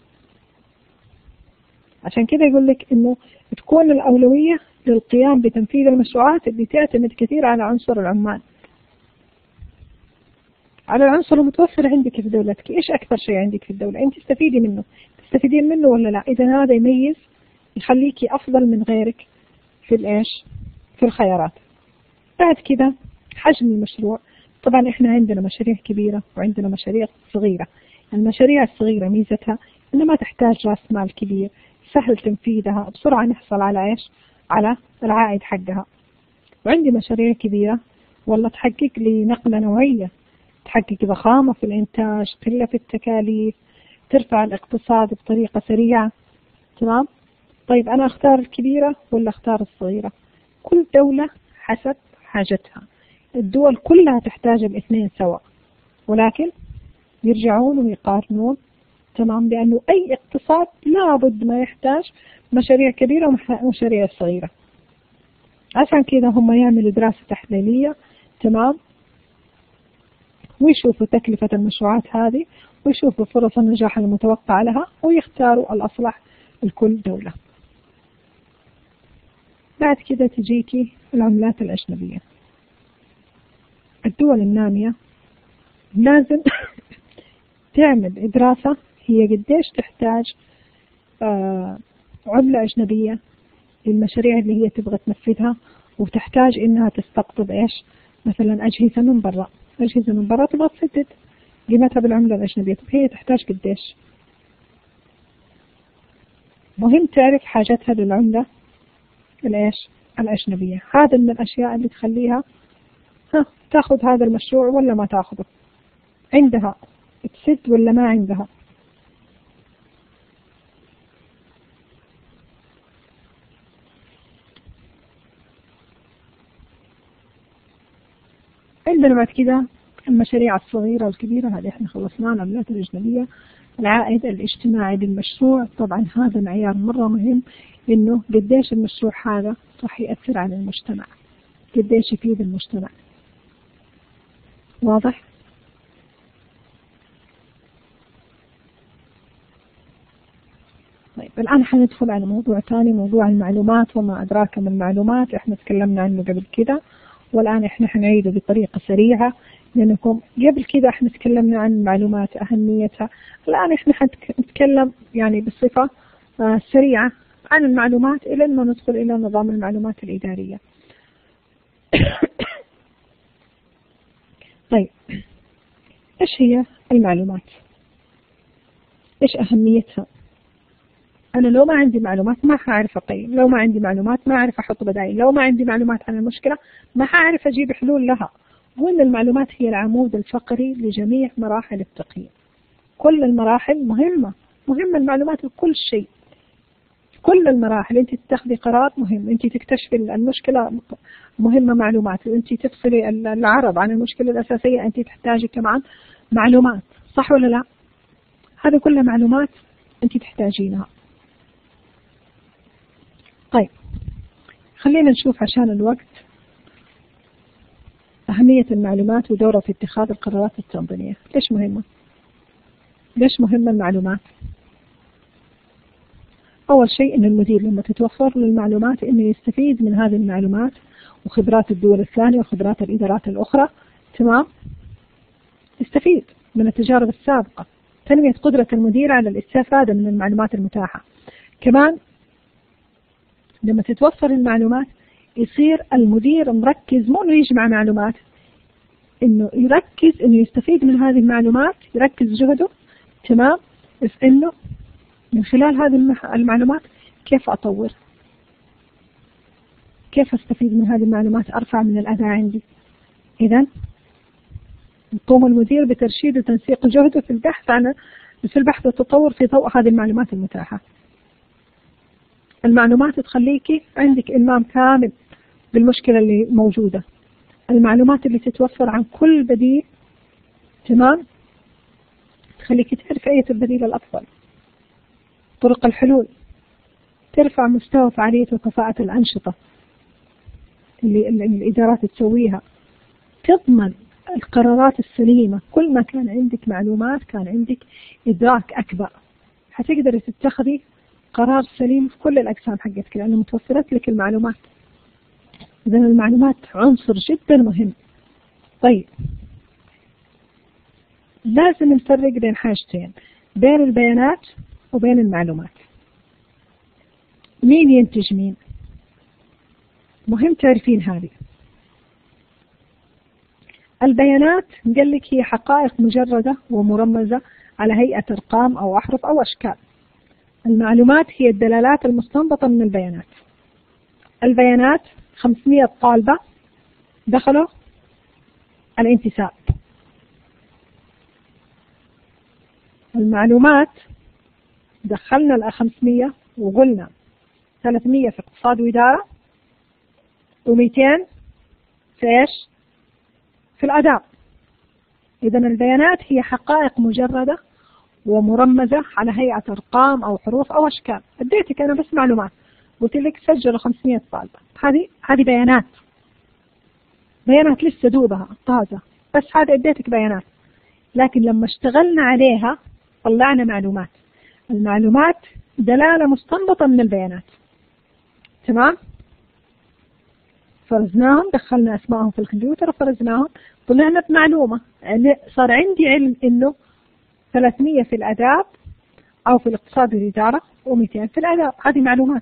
عشان كذا يقول لك إنه تكون الأولوية للقيام بتنفيذ المشروعات اللي تعتمد كثير على عنصر العمال، على العنصر المتوفر عندك في دولتك. إيش أكثر شيء عندك في الدولة أنت تستفيدي منه، تستفيدين منه ولا لا؟ إذا هذا يميز يخليكي أفضل من غيرك في الإيش، في الخيارات. بعد كذا حجم المشروع. طبعا إحنا عندنا مشاريع كبيرة وعندنا مشاريع صغيرة. المشاريع الصغيرة ميزتها إنها ما تحتاج رأس مال كبير، سهل تنفيذها، بسرعة نحصل على إيش، على العائد حقها. وعندي مشاريع كبيرة والله تحقق لي نقلة نوعية، تحقق ضخامة في الإنتاج، قلة في التكاليف، ترفع الاقتصاد بطريقة سريعة. تمام؟ طيب أنا أختار الكبيرة ولا أختار الصغيرة؟ كل دولة حسب حاجتها. الدول كلها تحتاج الاثنين سوا، ولكن يرجعون ويقارنون. تمام؟ لأنه أي اقتصاد لابد ما يحتاج مشاريع كبيرة ومشاريع صغيرة. عشان كذا هم يعملوا دراسة تحليلية. تمام؟ ويشوفوا تكلفة المشروعات هذه، ويشوفوا فرص النجاح المتوقعة لها، ويختاروا الأصلح لكل دولة. بعد كده تجيكي العملات الأجنبية. الدول النامية لازم تعمل دراسة هي قديش تحتاج آه عملة أجنبية للمشاريع اللي هي تبغى تنفذها، وتحتاج إنها تستقطب إيش، مثلا أجهزة من برا. أجهزة من برا تبغى تسدد قيمتها بالعملة الأجنبية، طب هي تحتاج قديش؟ مهم تعرف حاجتها للعملة الإيش الأجنبية. هذا من الأشياء اللي تخليها ها تاخذ هذا المشروع ولا ما تاخذه، عندها تسد ولا ما عندها. عندنا بعد كده المشاريع الصغيرة والكبيرة، هذه احنا خلصناها. العملات الأجنبية، العائد الاجتماعي للمشروع. طبعا هذا معيار مرة مهم، إنه قديش المشروع هذا راح يأثر على المجتمع، قديش يفيد المجتمع. واضح؟ طيب الآن حندخل على موضوع ثاني، موضوع المعلومات وما أدراك ما المعلومات. احنا تكلمنا عنه قبل كده، والآن احنا حنعيده بطريقة سريعة، لأنكم قبل كده احنا تكلمنا عن المعلومات أهميتها. الآن احنا حنتكلم يعني بصفة آه سريعة عن المعلومات إلى أن ندخل إلى نظام المعلومات الإدارية. طيب إيش هي المعلومات؟ إيش أهميتها؟ أنا لو ما عندي معلومات ما هعرف أقيم، لو ما عندي معلومات ما أعرف أحط بدائل، لو ما عندي معلومات عن المشكلة ما هعرف أجيب حلول لها. وإن المعلومات هي العمود الفقري لجميع مراحل التقييم. كل المراحل مهمة، مهمة المعلومات لكل شيء. كل المراحل، أنت تتخذي قرار مهم، أنت تكتشفي المشكلة مهمة معلومات، أنت تفصلي العرض عن المشكلة الأساسية أنت تحتاجي كمان معلومات، صح ولا لا؟ هذه كلها معلومات أنت تحتاجينها. طيب خلينا نشوف عشان الوقت أهمية المعلومات ودورها في اتخاذ القرارات التنظيمية. ليش مهمة؟ ليش مهمة المعلومات؟ أول شيء إن المدير لما تتوفر له المعلومات إنه يستفيد من هذه المعلومات وخبرات الدول الثانية وخبرات الإدارات الأخرى. تمام؟ يستفيد من التجارب السابقة، تنمية قدرة المدير على الاستفادة من المعلومات المتاحة. كمان لما تتوفر المعلومات يصير المدير مركز، مو إنه يجمع معلومات، إنه يركز إنه يستفيد من هذه المعلومات، يركز جهده. تمام؟ بس إنه من خلال هذه المعلومات كيف أطور، كيف أستفيد من هذه المعلومات، أرفع من الأداء عندي. إذن يقوم المدير بترشيد وتنسيق جهده في البحث عن في البحث والتطور في ضوء هذه المعلومات المتاحة. المعلومات تخليكي عندك إلمام كامل بالمشكلة اللي موجودة. المعلومات اللي تتوفر عن كل بديل، تمام، تخليكي تعرف أية البديل الأفضل، طرق الحلول، ترفع مستوى فعالية وكفاءة الأنشطة اللي الإدارات تسويها، تضمن القرارات السليمة. كل ما كان عندك معلومات كان عندك إدراك أكبر، حتقدري تتخذي قرار سليم في كل الأقسام حقتك لأنه متوفرت لك المعلومات. إذا المعلومات عنصر جدا مهم. طيب لازم نفرق بين حاجتين، بين البيانات وبين المعلومات. مين ينتج مين؟ مهم تعرفين هذه. البيانات قال لك هي حقائق مجردة ومرمزة على هيئة أرقام أو أحرف أو أشكال. المعلومات هي الدلالات المستنبطة من البيانات. البيانات خمسمئة طالبة دخلوا الانتساب. المعلومات دخلنا ال خمسمئة وقلنا ثلاثمئة في اقتصاد وإدارة ومئتين في ايش؟ في الآداب. إذا البيانات هي حقائق مجردة ومرمزة على هيئة أرقام أو حروف أو أشكال. اديتك أنا بس معلومات، قلت لك سجلوا خمسمئة طالبة، هذه هذه بيانات، بيانات لسه دوبها طازة، بس هذا اديتك بيانات. لكن لما اشتغلنا عليها طلعنا معلومات. المعلومات دلالة مستنبطة من البيانات، تمام؟ فرزناهم، دخلنا أسمائهم في الكمبيوتر وفرزناهم، طلعنا بمعلومة. يعني صار عندي علم إنه ثلاثمئة في الآداب أو في الاقتصاد والإدارة ومئتين في الآداب. هذه معلومات.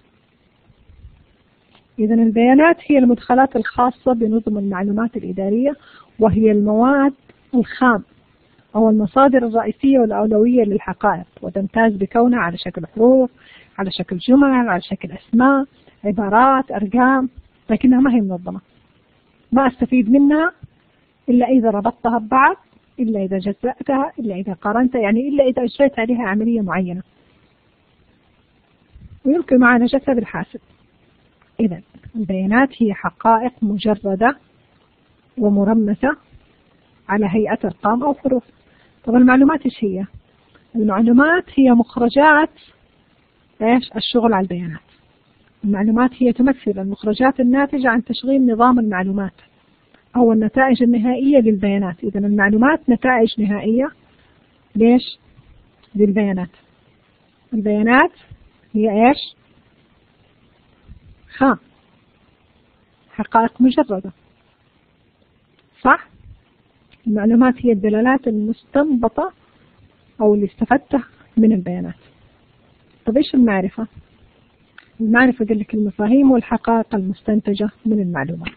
إذا البيانات هي المدخلات الخاصة بنظم المعلومات الإدارية، وهي المواد الخام أو المصادر الرئيسية والأولوية للحقائق، وتمتاز بكونها على شكل حروف، على شكل جمل، على شكل أسماء، عبارات، أرقام، لكنها ما هي منظمة. ما أستفيد منها إلا إذا ربطتها ببعض، إلا إذا جزأتها، إلا إذا قارنتها، يعني إلا إذا أجريت عليها عملية معينة ويمكن معالجتها بالحاسب. إذا البيانات هي حقائق مجردة ومرمزة على هيئة أرقام أو حروف. طب المعلومات إيش هي؟ المعلومات هي مخرجات إيش؟ الشغل على البيانات. المعلومات هي تمثل المخرجات الناتجة عن تشغيل نظام المعلومات أو النتائج النهائية للبيانات. إذا المعلومات نتائج نهائية ليش؟ للبيانات. البيانات هي إيش؟ خام، حقائق مجردة، صح؟ المعلومات هي الدلالات المستنبطة أو اللي استفدتها من البيانات. طب إيش المعرفة؟ المعرفة قال لك المفاهيم والحقائق المستنتجة من المعلومات.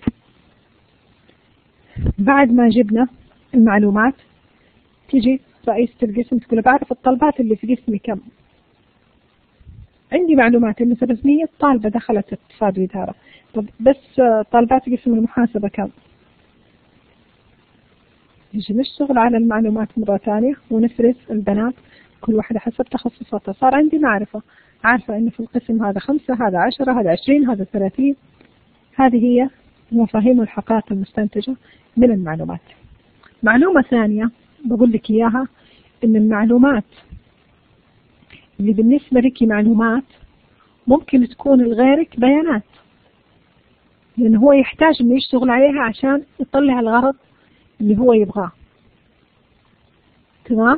بعد ما جبنا المعلومات تيجي رئيسة القسم تقول بعرف الطلبات اللي في قسمي كم. عندي معلومات إنه ثلاثمئة طالبة دخلت اقتصاد وإدارة، طب بس طالبات قسم المحاسبة كم؟ نجي نشتغل على المعلومات مرة ثانية ونفرز البنات كل واحدة حسب تخصصاتها. صار عندي معرفة، عارفة إنه في القسم هذا خمسة، هذا عشرة، هذا عشرين، هذا ثلاثين. هذه هي المفاهيم والحقائق المستنتجة من المعلومات. معلومة ثانية بقول لك إياها، إن المعلومات اللي بالنسبة لك معلومات ممكن تكون لغيرك بيانات، لأنه هو يحتاج إنه يشتغل عليها عشان يطلع الغرض اللي هو يبغاه، تمام؟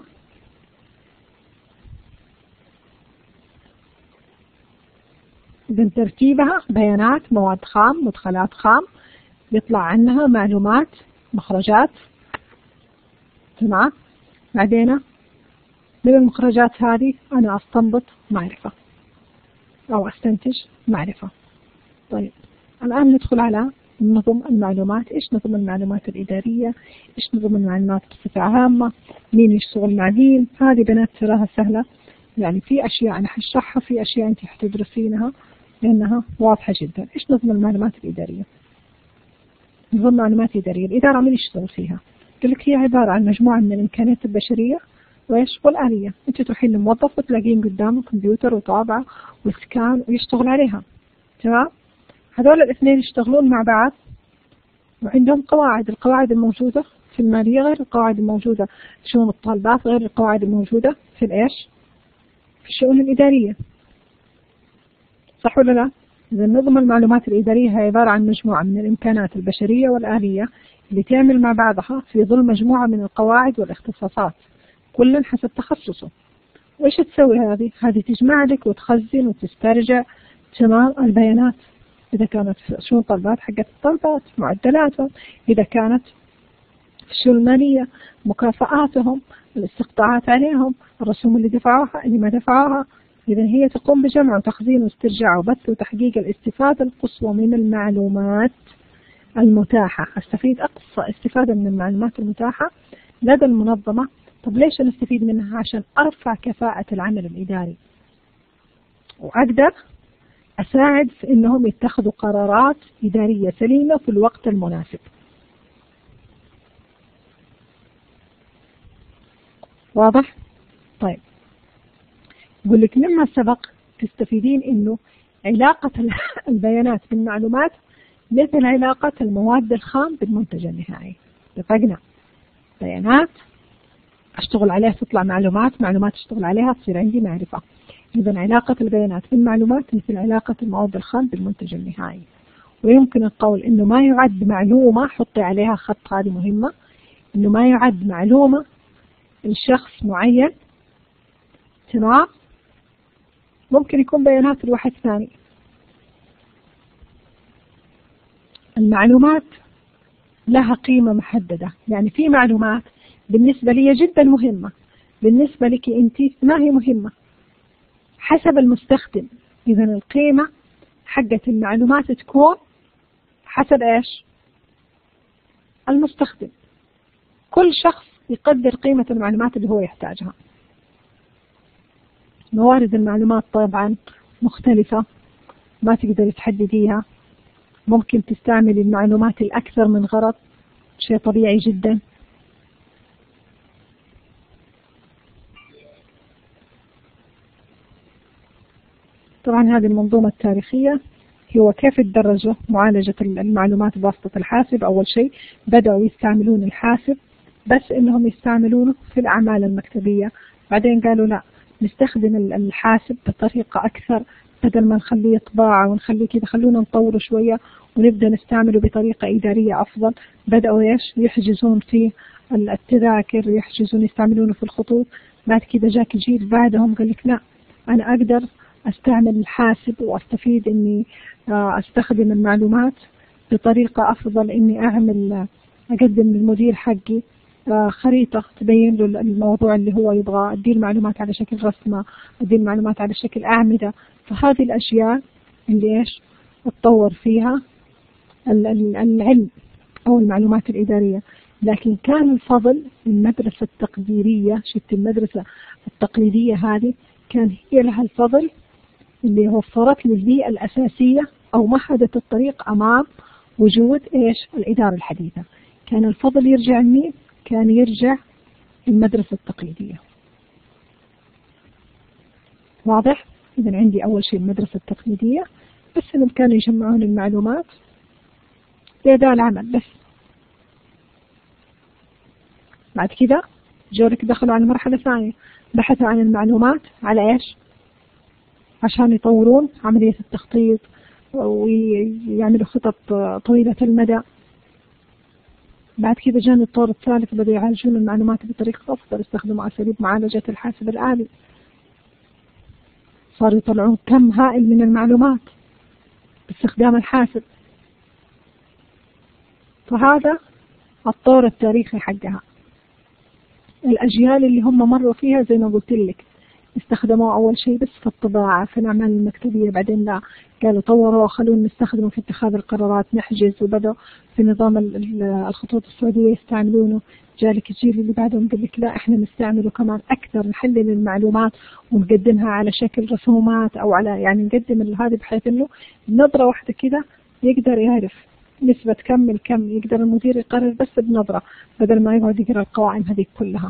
إذا ترتيبها بيانات، مواد خام، مدخلات خام، يطلع عنها معلومات، مخرجات، تمام؟ بعدين من المخرجات هذه أنا أستنبط معرفة أو أستنتج معرفة. طيب الآن ندخل على نظم المعلومات. إيش نظم المعلومات الإدارية؟ إيش نظم المعلومات بصفة عامة؟ مين يشتغل مع مين؟ هذه بنات تراها سهلة، يعني في أشياء أنا حشرحها، في أشياء أنت حتدرسينها لأنها واضحة جدا. إيش نظم المعلومات الإدارية؟ نظم معلومات إدارية، الإدارة مين يشتغل فيها؟ قل لك هي عبارة عن مجموعة من الإمكانيات البشرية وإيش؟ والآلية. أنت تروحين للموظف وتلاقين قدامه كمبيوتر وطابعة وسكان ويشتغل عليها، تمام؟ هذول الاثنين يشتغلون مع بعض وعندهم قواعد. القواعد الموجودة في المالية غير القواعد الموجودة في شؤون الطالبات، غير القواعد الموجودة في الإيش؟ في الشؤون الإدارية، صح ولا لا؟ إذا نظم المعلومات الإدارية هي عبارة عن مجموعة من الإمكانات البشرية والآلية اللي تعمل مع بعضها في ظل مجموعة من القواعد والاختصاصات كل حسب تخصصه. وإيش تسوي هذه؟ هذه تجمع لك وتخزن وتسترجع تمام البيانات، إذا كانت شو طلبات حقت الطلبات، معدلاتهم، إذا كانت شو المالية، مكافآتهم، الاستقطاعات عليهم، الرسوم اللي دفعوها اللي ما دفعوها. إذا هي تقوم بجمع وتخزين واسترجاع وبث وتحقيق الاستفادة القصوى من المعلومات المتاحة. أستفيد أقصى استفادة من المعلومات المتاحة لدى المنظمة. طب ليش نستفيد منها؟ عشان أرفع كفاءة العمل الإداري وأقدر أساعد في إنهم يتخذوا قرارات إدارية سليمة في الوقت المناسب. واضح؟ طيب يقول لك مما سبق تستفيدين إنه علاقة البيانات بالمعلومات مثل علاقة المواد الخام بالمنتج النهائي. اتفقنا؟ بيانات أشتغل عليها تطلع معلومات، معلومات أشتغل عليها تصير عندي معرفة. إذا علاقة البيانات بالمعلومات مثل علاقة المواد الخام بالمنتج النهائي. ويمكن القول إنه ما يعد معلومة، حطي عليها خط، هذه مهمة، إنه ما يعد معلومة لشخص معين تمام ممكن يكون بيانات لواحد ثاني. المعلومات لها قيمة محددة، يعني في معلومات بالنسبة لي جدا مهمة، بالنسبة لك أنت ما هي مهمة حسب المستخدم. إذا القيمة حقة المعلومات تكون حسب إيش؟ المستخدم. كل شخص يقدر قيمة المعلومات اللي هو يحتاجها. موارد المعلومات طبعا مختلفة، ما تقدر تحدديها. ممكن تستعمل المعلومات الأكثر من غرض، شيء طبيعي جدا. طبعا هذه المنظومة التاريخية هو كيف تدرجوا معالجة المعلومات بواسطة الحاسب. أول شيء بدأوا يستعملون الحاسب بس إنهم يستعملونه في الأعمال المكتبية، بعدين قالوا لا نستخدم الحاسب بطريقة أكثر، بدل ما نخليه طباعة ونخليه كذا خلونا نطوره شوية ونبدأ نستعمله بطريقة إدارية أفضل. بدأوا إيش؟ يحجزون في التذاكر، يحجزون يستعملونه في الخطوط. بعد كذا جاك جيل بعدهم قال لك لا أنا أقدر أستعمل الحاسب وأستفيد إني أستخدم المعلومات بطريقة أفضل، إني أعمل أقدم للمدير حقي خريطة تبين له الموضوع اللي هو يبغى، أدي المعلومات على شكل رسمة، أدي المعلومات على شكل أعمدة. فهذه الأشياء اللي إيش اتطور فيها العلم أو المعلومات الإدارية. لكن كان الفضل المدرسة التقديرية، شفت المدرسة التقليدية هذه كان هي لها الفضل اللي وفرت لي البيئة الأساسية أو مهدت الطريق أمام وجود إيش الإدارة الحديثة. كان الفضل يرجع لمين؟ كان يرجع المدرسة التقليدية. واضح؟ إذا عندي أول شيء المدرسة التقليدية بس إنهم كانوا يجمعون المعلومات لأداء العمل بس. بعد كذا جولك دخلوا على مرحلة ثانية، بحثوا عن المعلومات على إيش؟ عشان يطورون عملية التخطيط ويعملوا خطط طويلة المدى. بعد كذا جاء الطور الثالث بدأوا يعالجون المعلومات بطريقة أفضل، استخدموا أساليب معالجة الحاسب الآلي، صاروا يطلعون كم هائل من المعلومات باستخدام الحاسب. فهذا الطور التاريخي حقها. الأجيال اللي هم مروا فيها زي ما قلت لك استخدموا أول شيء بس في الطباعة في الأعمال المكتبية، بعدين لا قالوا طوروا خلونا نستخدمه في اتخاذ القرارات، نحجز، وبدأوا في نظام الخطوط السعودية يستعملونه. جالك الجيل اللي بعدهم قال لك لا احنا نستعمله كمان أكثر، نحلل المعلومات ونقدمها على شكل رسومات أو على يعني نقدم هذه بحيث إنه نظرة واحدة كذا يقدر يعرف نسبة كم الكم، يقدر المدير يقرر بس بنظرة بدل ما يقعد يقرأ القوائم هذه كلها.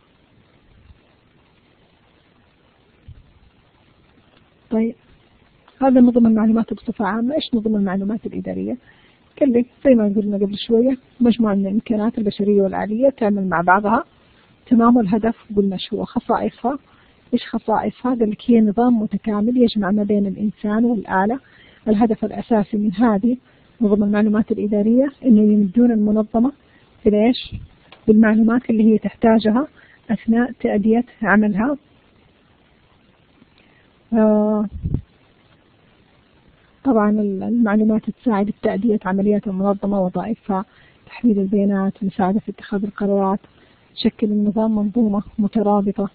طيب هذا نظم المعلومات بصفة عامة. إيش نظم المعلومات الإدارية؟ قال لك زي ما قلنا قبل شوية مجموعة من الإمكانات البشرية والآلية تعمل مع بعضها تمام. والهدف قلنا شو خصائصها؟ إيش خصائصها؟ قال لك هي نظام متكامل يجمع ما بين الإنسان والآلة الهدف الأساسي من هذه نظم المعلومات الإدارية إنه يمدون المنظمة بليش؟ بالمعلومات اللي هي تحتاجها أثناء تأدية عملها. آه طبعا المعلومات تساعد بتأدية عمليات المنظمة ووظائفها، تحليل البيانات، مساعدة في اتخاذ القرارات، تشكل النظام منظومة مترابطة.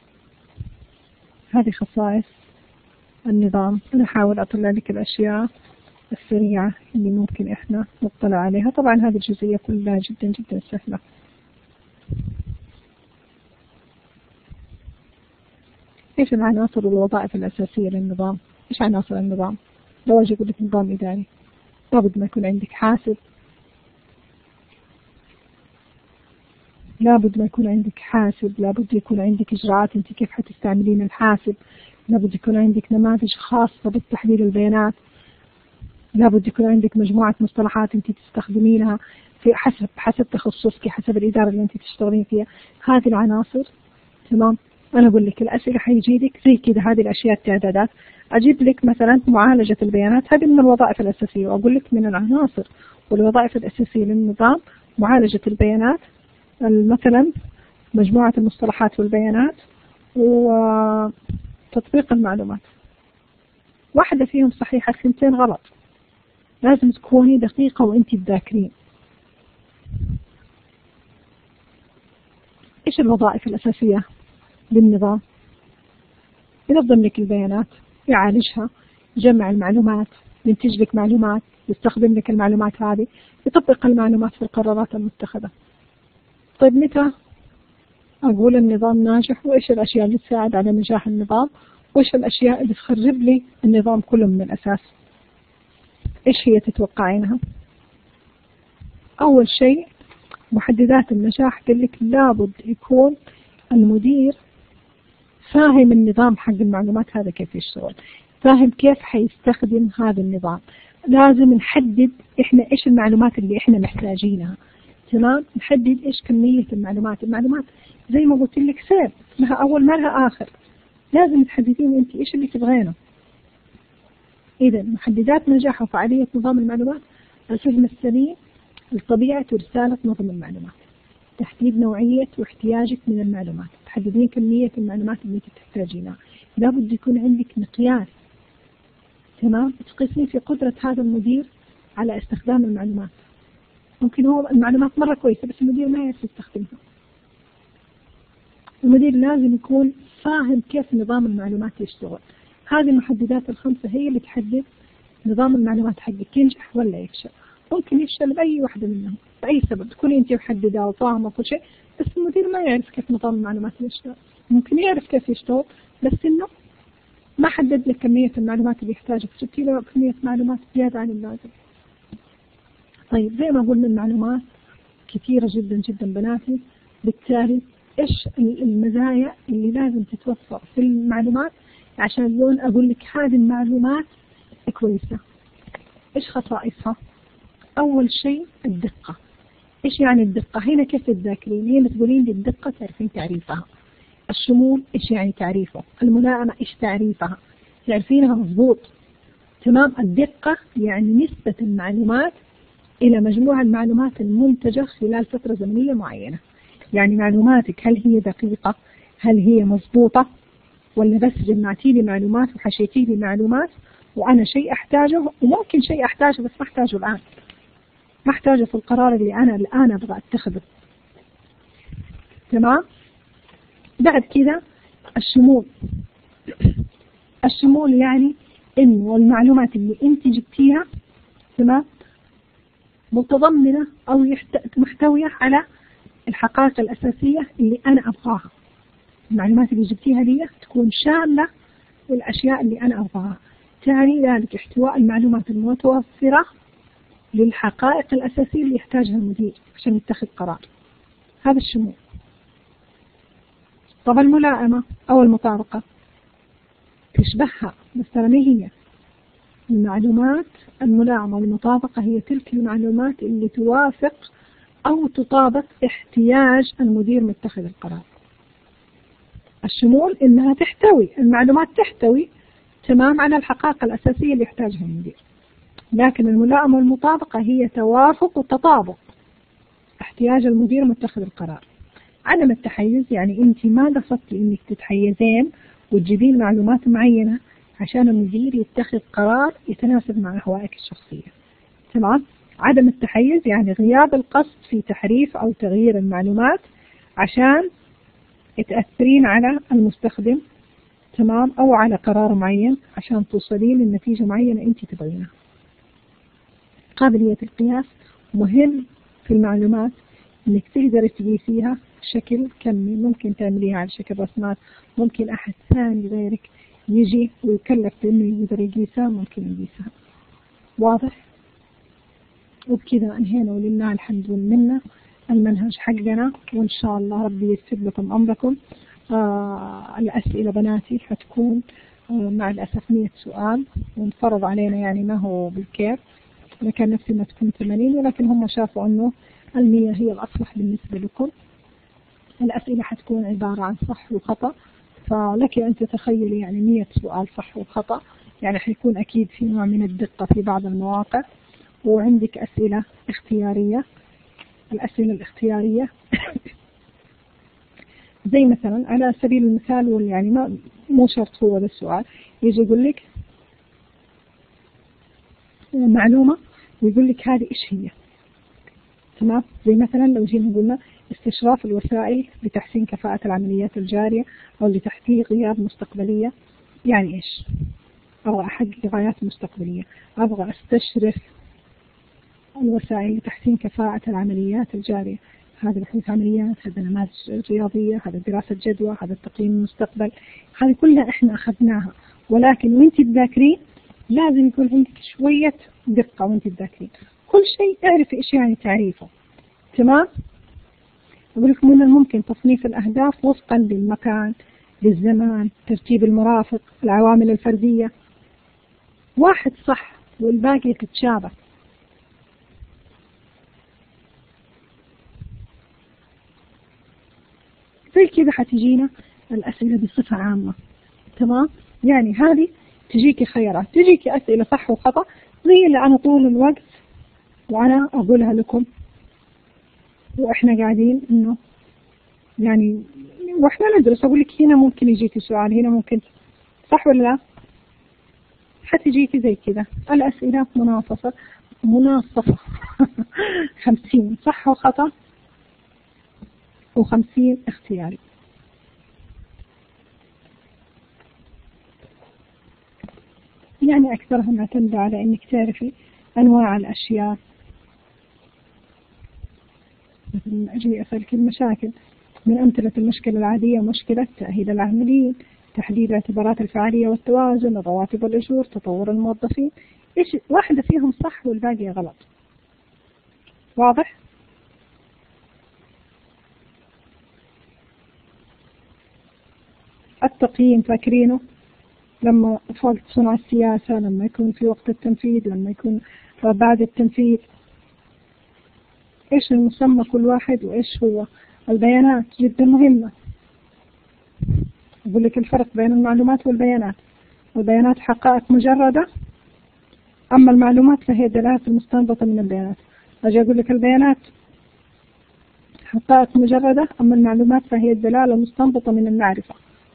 هذه خصائص النظام. أنا أحاول أطلع لك الأشياء السريعة اللي ممكن إحنا نطلع عليها. طبعا هذه الجزئية كلها جدا جدا سهلة. إيش العناصر والوظائف الأساسية للنظام؟ إيش عناصر النظام؟ لو أجي أقول لك نظام إداري، لابد ما يكون عندك حاسب، لابد ما يكون عندك حاسب، لابد يكون عندك إجراءات أنت كيف حتستعملين الحاسب، لابد يكون عندك نماذج خاصة بالتحليل البيانات، لابد يكون عندك مجموعة مصطلحات أنت تستخدمينها في حسب حسب تخصصك، حسب الإدارة اللي أنت تشتغلين فيها. هذه العناصر تمام. أنا أقول لك الأسئلة حيجيلك زي كده، هذه الأشياء التعدادات. أجيب لك مثلا معالجة البيانات، هذه من الوظائف الأساسية، وأقول لك من العناصر والوظائف الأساسية للنظام معالجة البيانات، مثلا مجموعة المصطلحات والبيانات وتطبيق المعلومات. واحدة فيهم صحيحة، الثنتين غلط. لازم تكوني دقيقة وانت تذاكرين. ايش الوظائف الأساسية للنظام؟ ينظم لك البيانات، يعالجها، يجمع المعلومات، ينتج لك معلومات، يستخدم لك المعلومات هذه، يطبق المعلومات في القرارات المتخذة. طيب متى أقول النظام ناجح؟ وإيش الأشياء اللي تساعد على نجاح النظام؟ وإيش الأشياء اللي تخرب لي النظام كله من الأساس؟ إيش هي تتوقعينها؟ أول شيء محددات النجاح، قال لك لابد يكون المدير فاهم النظام حق المعلومات هذا كيف يشتغل، فاهم كيف حيستخدم هذا النظام. لازم نحدد إحنا إيش المعلومات اللي إحنا محتاجينها. تمام. نحدد إيش كمية المعلومات. المعلومات زي ما قلت لك سير، لها أول ما لها آخر. لازم تحددين أنت إيش اللي تبغينه. إذا محددات نجاح وفعالية نظام المعلومات: الفهم السليم لطبيعة ورسالة نظم المعلومات، تحديد نوعية واحتياجك من المعلومات، تحددين كمية المعلومات اللي تحتاجينها. لابد يكون عندك مقياس تمام تقيسين في قدرة هذا المدير على استخدام المعلومات. ممكن هو المعلومات مرة كويسة بس المدير ما يعرف يستخدمها. المدير لازم يكون فاهم كيف نظام المعلومات يشتغل. هذه المحددات الخمسة هي اللي تحدد نظام المعلومات حقك ينجح ولا يفشل. ممكن يفشل بأي واحدة منهم بأي سبب، تكوني أنت محددة وفاهمة كل شيء بس المدير ما يعرف كيف نظام المعلومات يشتغل. ممكن يعرف كيف يشتغل بس إنه ما حدد لك كمية المعلومات اللي يحتاجها، فجبتي له كمية معلومات زيادة عن اللازم. طيب زي ما قلنا المعلومات كثيرة جدا جدا بناتي، بالتالي إيش المزايا اللي لازم تتوفر في المعلومات عشان يقول أقول لك هذه المعلومات كويسة؟ إيش خصائصها؟ أول شيء الدقة. إيش يعني الدقة؟ هنا كيف تذاكرين؟ هنا تقولين لي الدقة تعرفين تعريفها. الشمول إيش يعني تعريفه؟ الملائمة إيش تعريفها؟ تعرفينها مضبوط. تمام. الدقة يعني نسبة المعلومات إلى مجموع المعلومات المنتجة خلال فترة زمنية معينة. يعني معلوماتك هل هي دقيقة؟ هل هي مضبوطة؟ ولا بس جمعتي لي معلومات وحشيتي لي معلومات وأنا شيء أحتاجه وممكن شيء أحتاجه بس ما أحتاجه الآن، ما أحتاجه في القرار اللي أنا الآن أبغى أتخذه. تمام. بعد كذا الشمول. الشمول يعني إنه المعلومات اللي أنت جبتيها تمام متضمنة أو محتوية على الحقائق الأساسية اللي أنا أبغاها. المعلومات اللي جبتيها لي تكون شاملة للأشياء اللي أنا أبغاها. تعني ذلك احتواء المعلومات المتوفرة للحقائق الأساسية اللي يحتاجها المدير عشان يتخذ قرار. هذا الشمول. طب الملائمة أو المطابقة تشبهها بس ترى ما هي. المعلومات الملائمة والمطابقة هي تلك المعلومات اللي توافق أو تطابق احتياج المدير متخذ القرار. الشمول إنها تحتوي المعلومات تحتوي تمام على الحقائق الأساسية اللي يحتاجها المدير. لكن الملائمة والمطابقة هي توافق وتطابق احتياج المدير متخذ القرار. عدم التحيز يعني أنت ما قصدتي أنك تتحيزين وتجيبين معلومات معينة عشان المدير يتخذ قرار يتناسب مع أهوائك الشخصية. تمام؟ عدم التحيز يعني غياب القصد في تحريف أو تغيير المعلومات عشان تأثرين على المستخدم، تمام، أو على قرار معين عشان توصلين لنتيجة معينة أنت تبغينها. قابلية القياس مهم في المعلومات، إنك تقدر تقيسيها بشكل كمي، ممكن تعمليها على شكل رسمات، ممكن أحد ثاني غيرك يجي ويكلف إنه يقدر يقيسها، ممكن يقيسها. واضح؟ وبكذا انهينا ولله الحمد والمنة المنهج حقنا، وإن شاء الله ربي ييسر لكم أمركم. آه الأسئلة بناتي حتكون آه مع الأسف مية سؤال، ونفرض علينا يعني ما هو بالكيف، كان نفسي ما تكون ثمانين، ولكن هم شافوا أنه المية هي الأصلح بالنسبة لكم. الأسئلة حتكون عبارة عن صح وخطأ، فلك أن تتخيلي يعني مية سؤال صح وخطأ، يعني حيكون أكيد في نوع من الدقة في بعض المواقع. وعندك أسئلة اختيارية. الأسئلة الاختيارية زي مثلا على سبيل المثال، يعني ما مو شرط هو هذا السؤال، يجي يقول لك معلومة ويقول لك هذه إيش هي. تمام؟ زي مثلا لو جينا قلنا استشراف الوسائل لتحسين كفاءة العمليات الجارية أو لتحقيق غايات مستقبلية، يعني إيش؟ أبغى أحقق غايات مستقبلية، أبغى أستشرف الوسائل لتحسين كفاءة العمليات الجارية، هذا بحوث عمليات، هذا نماذج رياضية، هذا دراسة جدوى، هذا التقييم المستقبل، هذه كلها إحنا أخذناها. ولكن وأنت تذاكرين لازم يكون عندك شوية دقة وأنت تذاكرين كل شيء، اعرفي إيش يعني تعريفه. تمام؟ أقول لك من الممكن تصنيف الأهداف وفقا للمكان، للزمان، ترتيب المرافق، العوامل الفردية. واحد صح والباقي تتشابه. زي كذا حتجينا الأسئلة بصفة عامة. تمام؟ يعني هذه تجيكي خيارات، تجيكي أسئلة صح وخطأ زي اللي أنا طول الوقت وأنا أقولها لكم وإحنا قاعدين إنه يعني وإحنا ندرس. أقول لك هنا ممكن يجيكي سؤال، هنا ممكن، صح ولا لا؟ حتجيكي زي كذا الأسئلة مناصفة مناصفة خمسين صح وخطأ وخمسين اختياري. يعني أكثرها معتمدة على إنك تعرفي أنواع الأشياء. مثلا أجي أسألك المشاكل، من أمثلة المشكلة العادية مشكلة تأهيل العاملين، تحديد اعتبارات الفعالية والتوازن، الرواتب والأجور، تطور الموظفين. إيش واحدة فيهم صح والباقي غلط. واضح؟ التقييم فاكرينه لما في وقت صنع السياسة، لما يكون في وقت التنفيذ، لما يكون بعد التنفيذ. إيش المسمى كل واحد وإيش هو؟ البيانات جدا مهمة. أقول لك الفرق بين المعلومات والبيانات. البيانات حقائق مجردة، أما المعلومات فهي دلالات المستنبطة من البيانات. أجي أقول لك البيانات حقائق مجردة، أما المعلومات فهي الدلالة المستنبطة من المعرفة.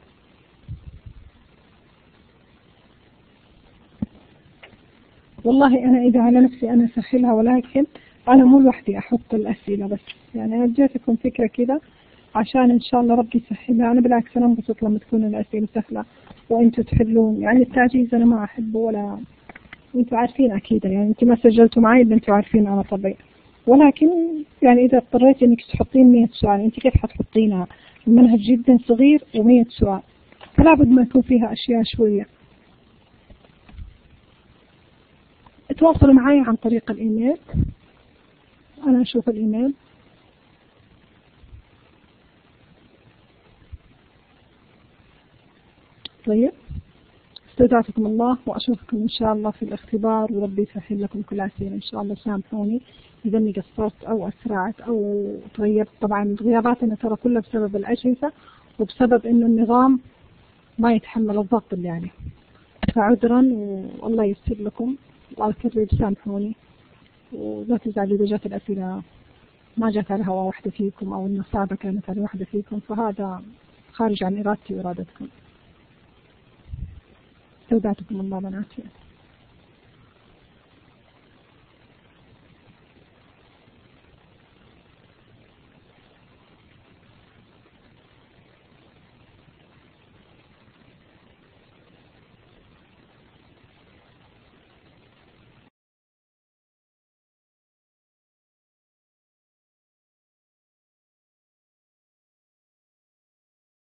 والله أنا إذا على نفسي أنا أسهلها، ولكن أنا مو لوحدي أحط الأسئلة بس، يعني أنا اديتكم فكرة كذا عشان إن شاء الله ربي يسهلها. أنا بالعكس أنا انبسط لما تكون الأسئلة سهلة وأنتوا تحلون. يعني التعجيز أنا ما أحبه، ولا أنتوا عارفين أكيد، يعني أنتوا ما سجلتوا معي أنتوا عارفين أنا طبيعي. ولكن يعني إذا اضطريت إنك تحطين مية سؤال، أنت كيف حتحطينها؟ المنهج جدا صغير ومية سؤال، فلا بد ما يكون فيها أشياء شوية. تواصلوا معي عن طريق الإيميل، أنا أشوف الإيميل. طيب، استودعتكم الله وأشوفكم إن شاء الله في الاختبار، وربي يسهل لكم كل عسير إن شاء الله. سامحوني إذا إني قصرت أو أسرعت أو تغيرت. طبعا الغيابات أنا ترى كلها بسبب الأجهزة وبسبب إنه النظام ما يتحمل الضغط اللي عليه. فعذرا والله ييسر لكم، الله يكرر سامحوني، ولا تزعلوا إذا جات الأسئلة ما جات على هوا واحدة فيكم أو النصابة كانت على واحدة فيكم، فهذا خارج عن إرادتي وإرادتكم. استودعتكم الله بناتي.